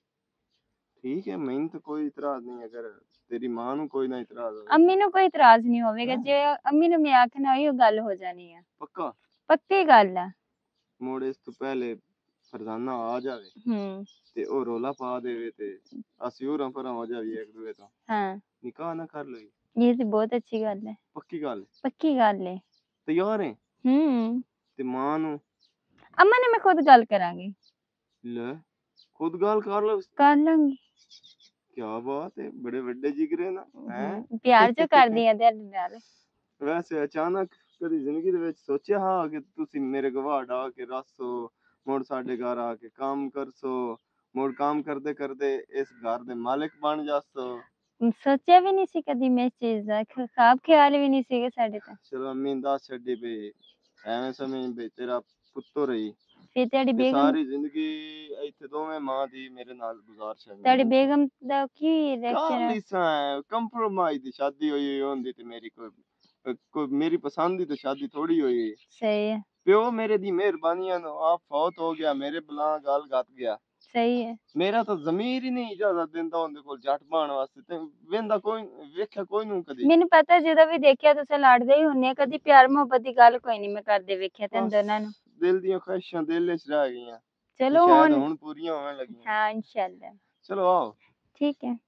ठीक है मैंने तो कोई इतराज नहीं, अगर तेरी मां ਨੂੰ ਕੋਈ ਨਾ ਇਤਰਾਜ਼ ਹੋਵੇ। ਅੰਮੀ ਨੂੰ ਕੋਈ ਇਤਰਾਜ਼ ਨਹੀਂ ਹੋਵੇਗਾ, ਜੇ ਅੰਮੀ ਨੂੰ ਮੈਂ ਆਖਣਾ ਉਹੀ ਗੱਲ ਹੋ ਜਾਣੀ ਹੈ। ਪੱਕਾ ਪੱਕੀ ਗੱਲ ਆ। ਮੋੜ ਇਸ ਤੋਂ ਪਹਿਲੇ ਫਰਜ਼ਾਨਾ ਆ ਜਾਵੇ ਹੂੰ ਤੇ ਉਹ ਰੋਲਾ ਪਾ ਦੇਵੇ ਤੇ ਅਸੀਂ ਹੋਰਾਂ ਪਰਾਂ ਹੋ ਜਾਵੀਏ ਇੱਕ ਦੂਏ ਤੋਂ, ਹਾਂ ਨਿਕਾਹ ਨਾ ਕਰ ਲਈ। ਇਹ ਤੇ ਬਹੁਤ ਅੱਛੀ ਗੱਲ ਹੈ। ਪੱਕੀ ਗੱਲ ਪੱਕੀ ਗੱਲ ਹੈ। ਤਿਆਰ ਹੈ? ਹੂੰ ਤੇ ਮਾਂ ਨੂੰ ਅੰਮਾ ਨੇ ਮੈਂ ਖੁਦ ਗੱਲ ਕਰਾਂਗੀ। ਲੈ ਖੁਦ ਗੱਲ ਕਰ ਲਓ। ਕਰ ਲਾਂਗੀ। क्या बात है, बड़े बड़े जिगरे ना हैं। ਪਿਆਰ ਜੋ ਕਰਦੀ ਆ ਤੇ ਨਾਲ। ਵੈਸੇ ਅਚਾਨਕ ਕਦੀ ਜ਼ਿੰਦਗੀ ਦੇ ਵਿੱਚ ਸੋਚਿਆ ਹਾਂ ਕਿ ਤੁਸੀਂ ਮੇਰੇ ਗਵਾਹ ਡਾ ਕੇ ਰਸੋ ਮੁੜ ਸਾਡੇ ਘਰ ਆ ਕੇ ਕੰਮ ਕਰਸੋ, ਮੁੜ ਕੰਮ ਕਰਦੇ ਕਰਦੇ ਇਸ ਘਰ ਦੇ ਮਾਲਕ ਬਣ ਜਾਸੋ? ਸੋਚਿਆ ਵੀ ਨਹੀਂ ਸੀ ਕਦੀ ਮੈਂ ਇਸ ਚੀਜ਼ ਦਾ, ਖਾਬ ਖਿਆਲ ਵੀ ਨਹੀਂ ਸੀਗੇ ਸਾਡੇ ਤਾਂ। ਚਲੋ ਅੰਮੀ ਨੇ ਦੱਸ ਛੱਡੀ ਬਈ ਐਵੇਂ ਸਮਝ ਬਈ ਤੇਰਾ ਪੁੱਤਰ ਹੀ ਫਿਰ ਤੁਹਾਡੀ ਬੇਗਮ ਸਾਰੀ ਜ਼ਿੰਦਗੀ ਇੱਥੇ ਦੋਵੇਂ ਮਾਂ ਦੀ ਮੇਰੇ ਨਾਲ ਗੁਜ਼ਾਰ ਛੱਡਣੀ। ਤੁਹਾਡੀ ਬੇਗਮ ਦਾ ਕੀ ਰਿਐਕਸ਼ਨ ਹੈ? ਕੰਪਰੋਮਾਈਜ਼ ਦੀ ਸ਼ਾਦੀ ਹੋਈ ਹੁੰਦੀ ਤੇ ਮੇਰੀ ਕੋਈ ਕੋਈ ਮੇਰੀ ਪਸੰਦ ਦੀ ਤਾਂ ਸ਼ਾਦੀ ਥੋੜੀ ਹੋਈ। ਸਹੀ ਹੈ। ਪਿਓ ਮੇਰੇ ਦੀ ਮਿਹਰਬਾਨੀਆਂ ਨੂੰ ਆਪ ਫੌਤ ਹੋ ਗਿਆ, ਮੇਰੇ ਬਲਾ ਗੱਲ ਗੱਤ ਗਿਆ। ਸਹੀ ਹੈ। ਮੇਰਾ ਤਾਂ ਜ਼ਮੀਰ ਹੀ ਨਹੀਂ ਇਜਾਜ਼ਤ ਦਿੰਦਾ ਉਹਦੇ ਕੋਲ ਜੱਟ ਬਾਣ ਵਾਸਤੇ, ਤੇ ਵੇਂਦਾ ਕੋਈ ਵੇਖਿਆ ਕੋਈ ਨੂੰ ਕਦੀ। ਮੈਨੂੰ ਪਤਾ ਜਦੋਂ ਵੀ ਦੇਖਿਆ ਤੁਸੀਂ ਲੜਦੇ ਹੀ ਹੁੰਨੇ, ਕਦੀ ਪਿਆਰ ਮੁਹੱਬਤ ਦੀ ਗੱਲ ਕੋਈ ਨਹੀਂ ਮੈਂ ਕਰਦੇ ਵੇਖਿਆ ਤੈਨੂੰ ਦੋਨਾਂ ਨੂੰ। ਦਿਲ ਦੀਆਂ ਖੁਆਇਸ਼ਾਂ ਦਿਲ ਵਿੱਚ ਰਹਿ ਗਈਆਂ, ਚਲੋ ਹੁਣ ਹੁਣ ਪੂਰੀਆਂ ਹੋਣ ਲੱਗੀਆਂ। ਹਾਂ ਇਨਸ਼ਾਅੱਲਾ। ਚਲੋ ਆਓ। ਠੀਕ ਹੈ।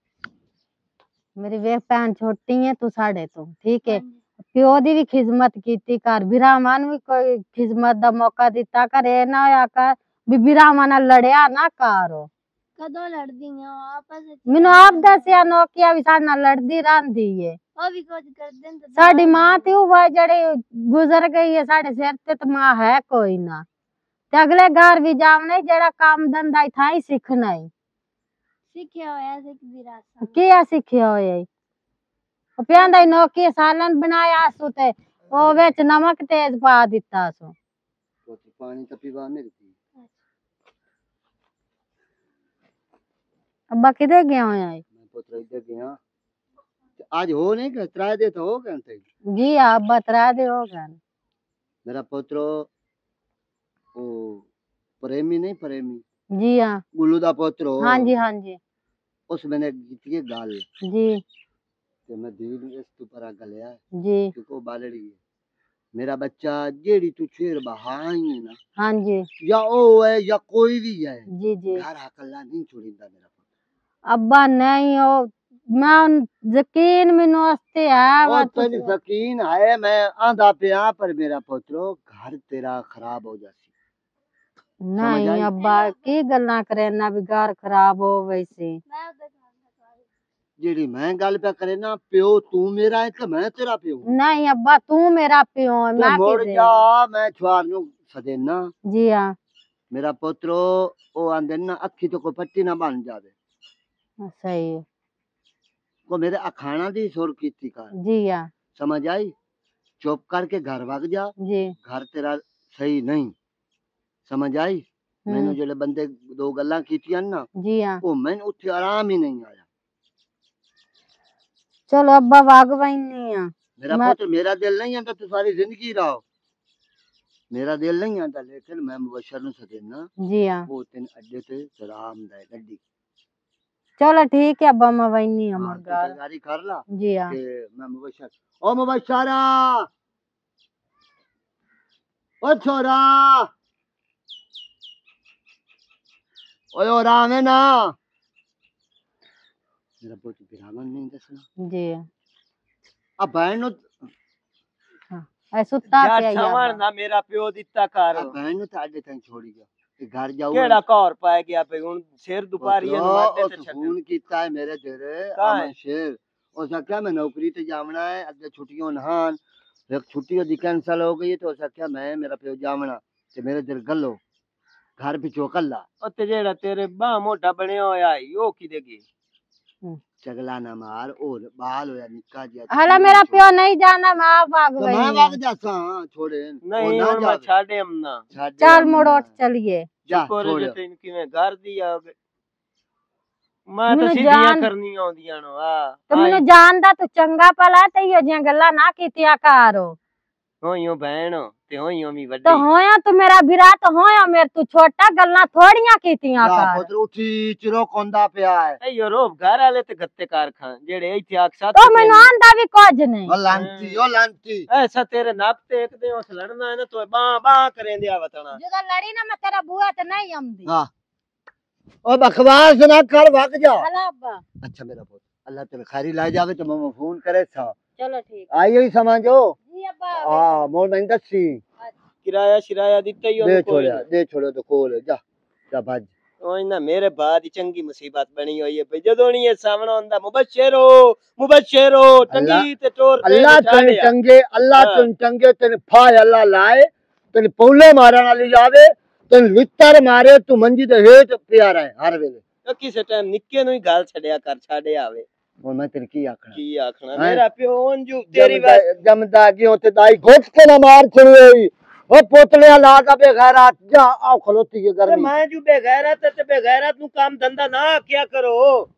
ਮੇਰੀ ਵੇਖ ਭੈਣ ਛੋਟੀ ਹੈ ਤੂੰ ਸਾਡੇ ਤੋਂ, ਠੀਕ ਹੈ। ਪਿਓ ਦੀ ਵੀ ਖਿਦਮਤ ਕੀਤੀ ਕਰ, ਭਰਾਵਾਂ ਨੂੰ ਵੀ ਕੋਈ ਖਿਦਮਤ ਦਾ ਮੌਕਾ ਦਿੱਤਾ ਕਰ। ਇਹ ਨਾ ਹੋਇਆ ਕਰ ਵੀ ਭਰਾਵਾਂ ਨਾਲ ਲੜਿਆ ਨਾ ਕਰ। ਕਦੋਂ ਲੜਦੀਆਂ ਆਪਸ ਵਿੱਚ? ਮੈਨੂੰ ਆਪ ਦੱਸਿਆ ਨੋਕੀਆ ਵੀ ਸਾਡੇ ਨਾਲ ਲੜਦੀ ਰਹਿੰਦੀ ਏ। ਉਹ ਵੀ ਕੁਝ ਕਰਦੇ ਨੇ। ਸਾਡੀ ਮਾਂ ਤੇ ਉਹ ਜਿਹੜੇ ਗੁਜ਼ਰ ਗਈ ਹੈ, ਸਾਡੇ ਸਿਰ ਤੇ ਤਾਂ ਮਾਂ ਹੈ ਕੋਈ ਨਾ। ਤੇ ਅਗਲੇ ਘਰ ਵੀ ਜਾਵਣੇ ਜਿਹੜਾ ਕੰਮ ਧੰਦਾ ਇਥਾਂ ਹੀ ਸਿੱਖਣਾ ਹੈ। ਸਿੱਖਿਆ ਹੋਇਆ ਸਿੱਖ ਦੀ ਰਾਸਾ ਕੀ ਸਿੱਖਿਆ ਹੋਇਆ? ਉਹ ਪਿਆਂਦਾ ਨੋਕੀ ਸਾਲਨ ਬਣਾਇਆ ਸੂ ਤੇ ਉਹ ਵਿੱਚ ਨਮਕ ਤੇਜ਼ ਪਾ ਦਿੱਤਾ ਸੂ। ਪਾਣੀ ਤਾਂ ਪੀਵਾ ਮੇਰੀ। ਅੱਬਾ ਕਿਧਰ ਗਿਆ ਹੋਇਆ ਹੈ? ਮੈਂ ਪੁੱਤਰ ਇੱਧਰ ਗਿਆ ਅੱਜ ਹੋ ਨਹੀਂ ਕਿ ਤਰਾ ਦੇ ਤਾਂ ਹੋ ਗਏ ਤੇ ਜੀ ਅੱਬਾ ਤਰਾ ਦੇ ਹੋ ਗਏ। ਮੇਰਾ ਪੁੱਤਰ ਉਹ ਪ੍ਰੇਮੀ ਨਹੀਂ ਪ੍ਰੇਮੀ ਜੀ ਹਾਂ ਗੁੱਲੂ ਦਾ ਪੁੱਤਰ। ਹਾਂਜੀ ਹਾਂਜੀ ਉਸ ਮੈਨੇ ਕੀਤੀ ਗੱਲ ਜੀ ਤੇ ਮੈਂ ਦੀਨ ਇਸ ਤੋਂ ਪਰਾ ਗਲਿਆ ਜੀ ਕਿ ਕੋ ਬਾਲੜੀ ਹੈ ਮੇਰਾ ਬੱਚਾ ਜਿਹੜੀ ਤੂੰ ਛੇਰ ਬਹਾਈ ਹੈ ਨਾ। ਹਾਂਜੀ ਜਾਂ ਉਹ ਹੈ ਜਾਂ ਕੋਈ ਵੀ ਹੈ ਜੀ ਜੀ ਘਰ ਅਕਲਾ ਨਹੀਂ ਛੋੜੀਂਦਾ ਮੇਰਾ ਅੱਬਾ ਨਹੀਂ ਉਹ ਮੈਂ ਯਕੀਨ ਮੈਨੂੰ ਵਾਸਤੇ ਆ ਉਹ ਤੈਨੂੰ ਯਕੀਨ ਹੈ ਮੈਂ ਆਂਦਾ ਪਿਆ ਪਰ ਮੇਰਾ ਪੁੱਤਰੋ ਘਰ ਤੇਰਾ ਖਰਾਬ ਹੋ ਜਾਸੀ। ਨਹੀਂ ਅੱਬਾ ਕੀ ਗੱਲਾਂ ਕਰੇ ਨਾ ਵੀ ਘਰ ਖਰਾਬ ਹੋ ਵੈਸੇ। ਜਿਹੜੀ ਮੈਂ ਗੱਲ ਪਿਆ ਕਰੇ ਨਾ ਪਿਓ ਤੂੰ ਮੇਰਾ ਹੈ ਕਿ ਮੈਂ ਤੇਰਾ ਪਿਓ? ਨਹੀਂ ਅੱਬਾ ਤੂੰ ਮੇਰਾ ਪਿਓ ਹੈ। ਮੈਂ ਮੁੜ ਜਾ ਮੈਂ ਛੁਆਰ ਨੂੰ ਸਦੇਨਾ। ਜੀ ਹਾਂ ਮੇਰਾ ਪੁੱਤਰੋ ਉਹ ਆਂਦੇ ਨਾ ਅੱਖੀ ਤੋਂ ਕੋਈ ਪੱਟੀ ਨਾ ਬਣ ਜਾਵੇ। ਸਹੀ ਹੈ। को मेरे अखाना दी सुर की थी कर जी हाँ समझ आई। चुप करके घर भाग जा। जी घर तेरा सही नहीं समझ आई? मैंने जो बंदे दो गल्लां कीतियां ना जी हां ओ मैंने उत्थे आराम ही नहीं आया। चलो अब्बा वाग वही हां मेरा पुत्र मेरा दिल नहीं आता तो सारी जिंदगी रहो मेरा दिल नहीं आता लेकिन मैं मुबशर नु सदेना जी हां वो तीन अड्डे ते आराम दा गड्डी। चलो ठीक है अब्बा मैं वही हां हाँ, मुर्गा तैयारी कर ला जी हां कि मैं मुबशर ओ मुबशरा ओ छोरा ओए और आवे ना मेरा पुत्र बिरामन नहीं दसना जी अब बहन नु हां ऐ सुत्ता पे आई छवण ना मेरा प्यो दिता कर बहन नु ताडे तक छोड़ी गया घर जाऊ केड़ा घर पाए गया पे हुन शेर दुपारी है माटे ते छड़ फोन कीता है मेरे तेरे अमन शेर ओ सका मैं नौकरी ते जावना है अगे छुट्टियों नहान एक छुट्टी दी कैंसिल हो गई तो सका मैं मेरा प्यो जावना ते मेरे दिल गल्लो घर पिछो कल्ला ओ ते जेड़ा तेरे बाह मोटा बनया होया यो की देगी चगला ना मार और बाल होया निक्का जिया हला मेरा प्यो नहीं जाना मैं भाग तो गई मैं भाग जासा छोड़े नहीं और मैं छाड़े हम ना चल मोड़ चलिए जा छोड़ जे तेन किवें घर दिया मैं तो सीधियां करनी आउंदियां नो हां तो मैनू जानदा तू चंगा भला ते यो जियां गल्ला ना कीतिया करो होयो बहन ते होयो मी वड्डी तो होया तू मेरा भिरा तो होया मेरे तू छोटा गल्ला थोड़ियां कीतियां कर पुत्र उठी चिरो कोंदा पिया है ए यो रोब घर वाले ते गत्ते कार खां जेड़े इथे आख साथ तो मैनू आंदा भी कुछ नहीं ओ लांती ओ लांती ऐसा तेरे नाप ते एक दे उस लड़ना है ना तो बा बा करें दिया वतना जदा लड़ी ना मैं तेरा बुआ ते नहीं आंदी हां ओ बकवास ना कर भाग जा हला अब्बा अच्छा मेरा पुत्र अल्लाह तेरे खैरी ला जावे तो मैं फोन करे था चलो ठीक आई ही समझो जी अब्बा हां मोर नहीं दसी किराया शिराया दित्ता ही दे छोड़या दे छोड़ो तो कोल जा जा भाज ओए ना मेरे बाद चंगी मुसीबत बनी हुई है भाई जदों नहीं ये सामने हुंदा मुबशरो मुबशरो टंगी ते टोर अल्लाह तेरे चंगे अल्लाह तेरे चंगे तेरे फाय अल्लाह लाए तेरे पौले मारन वाली जावे तेरे लित्तर मारे तू मंजी दे हेठ पिया रहे हर वेले किसे टाइम निक्के नु ही गाल छड़या कर छाड़े आवे और मैं तेरे की आखना की आखना मेरा प्यो ओंजू तेरी बात जमदा की होते दाई घोट के ना मार छड़ी ओ पोतले ला का बेगैरत जा आओ खलोती है गर्मी मैं जो बेगैरत ते बेगैरत नु काम धंधा ना क्या करो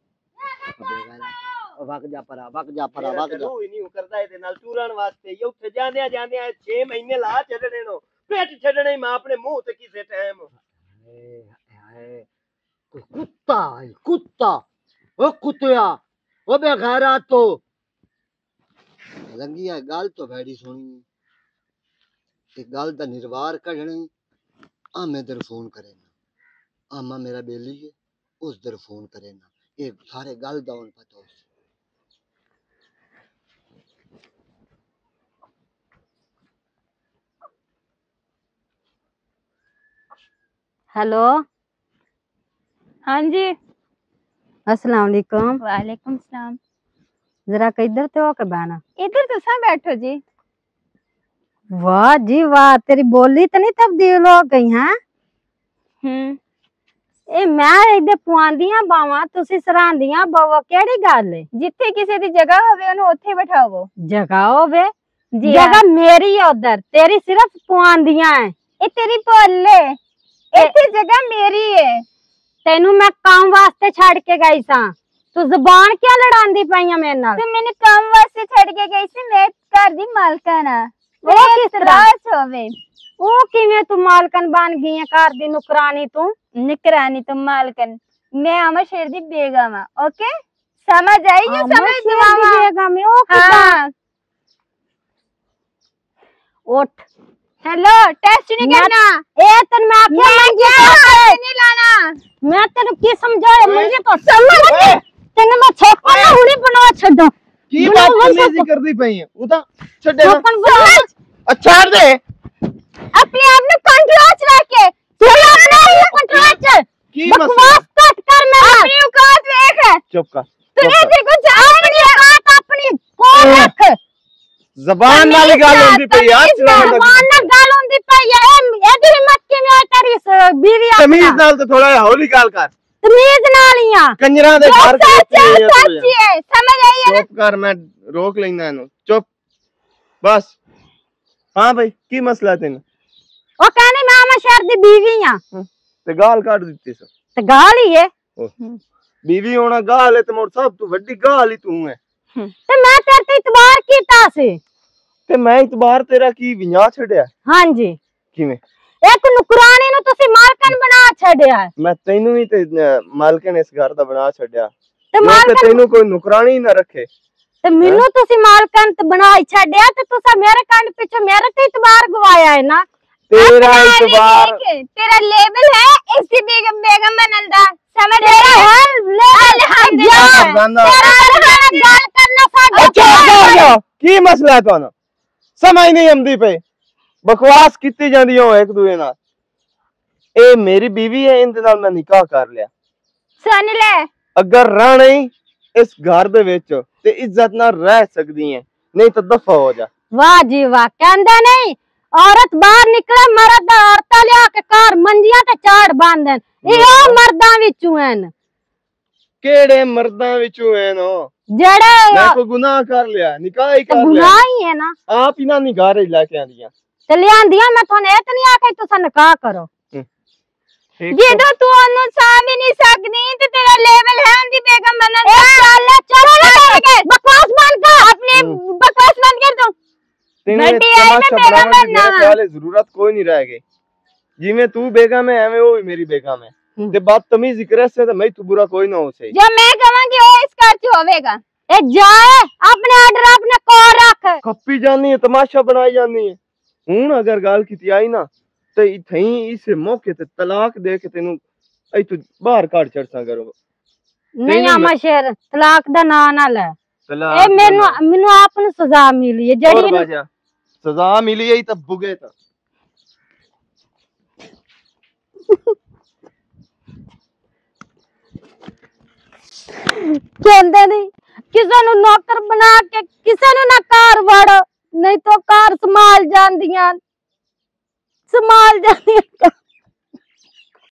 बेगैरत वक जा परा वक जा परा वक जा ही नहीं करदा ए नाल टूरन वास्ते ये उठे जांदे जांदे छह महीने ला छड़ने नो पेट छड़ने मैं अपने मुंह ते किसे टाइम हाय कुत्ता है कुत्ता ओ कुत्तिया ओ बेगैरत तो लंगिया गाल तो बैठी सुनी ते गल दा निर्वार कढणी आ मैं तेरे फोन करे ना आमा मेरा बेली है उस दर फोन करे ना एक सारे गल दा उन पता उस हेलो हाँ जी अस्सलाम वालेकुम वालेकुम सलाम जरा इधर तो हो के बहना इधर तो सब बैठो जी वाह जी वाह तेरी बोली तो नहीं तब्दील हो गई है हम्म ए मैं इधर पुआंदियां बावां तुसी सरांदियां बावा केड़ी गल है जिथे किसी दी जगह होवे ओनु ओथे बैठाओ जगह होवे जी जगह मेरी है उधर तेरी सिर्फ पुआंदियां है ए तेरी बोले इथे जगह मेरी है तेनू मैं काम वास्ते छड़ के गई सा तू जुबान क्या लड़ांदी पईया मेरे नाल तू मैंने काम वास्ते छड़ के गई सी मैं घर दी मालकाना वो किस तरह होवे ओ किवें तू मालकन बन गई है घर दी नुकरानी तू निकरानी तो मालकन मैं अमर शेर दी बेगम हां ओके समझ आई ये समझ दी बेगम है ओ हां उठ हेलो टेस्ट नहीं करना ए तन मैं आखे मंगे टेस्ट नहीं लाना मैं तेनु की समझाए मुझे तो समझ तेने मैं छोकन ना हुनी बनवा छड्डो की बात कमेजी करदी पई है उदा छड्डे ना अच्छा दे अपने आप ने कंट्रोल च रख के तू अपने कंट्रोल च की बकवास कट कर मेरा अपनी औकात देख चुप कर तूने देखो जा अपनी औकात अपनी कौन रख जबान नाल गल होंदी पई यार जबान नाल गल होंदी पई है एदी हिम्मत किवें है तेरी बीवी आ तमीज नाल तो थोड़ा हौली गल कर तमीज नाल ही आ कंजरा दे घर सच्ची है समझ आई है चुप कर मैं रोक लेना इनु चुप बस हां भाई की मसला तेन ओ कहनी मैं मैं शहर दी बीवी आ ते गाल काट दित्ती स ते गाल ही है बीवी होना गाल है ते मोर सब तू वड्डी गाल ही तू है ते मैं तेरे ते इतबार कीता सी ते मैं इतबार तेरा की विना छड़या हां जी किवें एक नुकरानी नु तुसी मालकन बना छड़या मैं तैनू ही ते मालकन इस घर दा बना छड़या ते मालकन तैनू कोई नुकरानी ना रखे ते मेनू तुसी मालकन ते बना छड़या ते तुसा मेरे कंड पीछे मेरे ते इतबार गवाया है ना तेरा इतबार तेरा लेवल है इसकी बेगम बेगम बनंदा समझ तेरा है अल्हम्दुलिल्लाह गल करना साडा अच्छा की मसला है तुहानू समझ नहीं आंदी पे बकवास कीती जांदी हो एक दूए नाल ए मेरी बीवी है इंदे नाल मैं निकाह कर लिया सुन ले अगर रहना ही इस घर दे विच ते इज्जत नाल रह सकदी है नहीं तो दफा हो जा वाह जी वाह कहंदे नहीं औरत बाहर निकले मर्द औरत लिया के घर मंजियां ते चाड़ बांधन इहो मर्दां विचों हन केड़े मर्दां विचों हैं नो जेड़े मैं कोई गुनाह कर लिया निकाह ही कर लिया गुनाह ही है ना आप ही ना निकाह रे लेके आंदियां ते लियांदियां मैं थाने ए ते नहीं आखे तुसा निकाह करो जेदो तू ओनु सा भी नहीं सकदी ते तेरा लेवल है उनदी बेगम बनन ए चल चल बकवास बंद कर अपने बकवास बंद कर तू बड़ी आई मैं बेगम बनना वाले जरूरत कोई नहीं रह गई जिवें तू बेगम है एवें वो भी मेरी बेगम है ते बदतमीजी करे से ते मैं तू बुरा कोई ना हो से जो मैं कहवांगी ओ इस घर च होवेगा ए जाए अपने आर्डर अपने कोल रख खप्पी जानी है तमाशा बनाई जानी है हुन अगर गाल कीती आई ना ते इथई इस मौके ते तलाक दे के तेनू ऐ तू बाहर काट छड़सा करो नहीं आमा शेर तलाक दा ना ना ले ए मेनू मेनू आपन सजा मिली है जड़ी सजा मिली है तब भुगे ता कहंदे नहीं किसे नु नौकर बना के किसे नु ना कार वड़ नहीं तो कार संभाल जांदियां संभाल जांदियां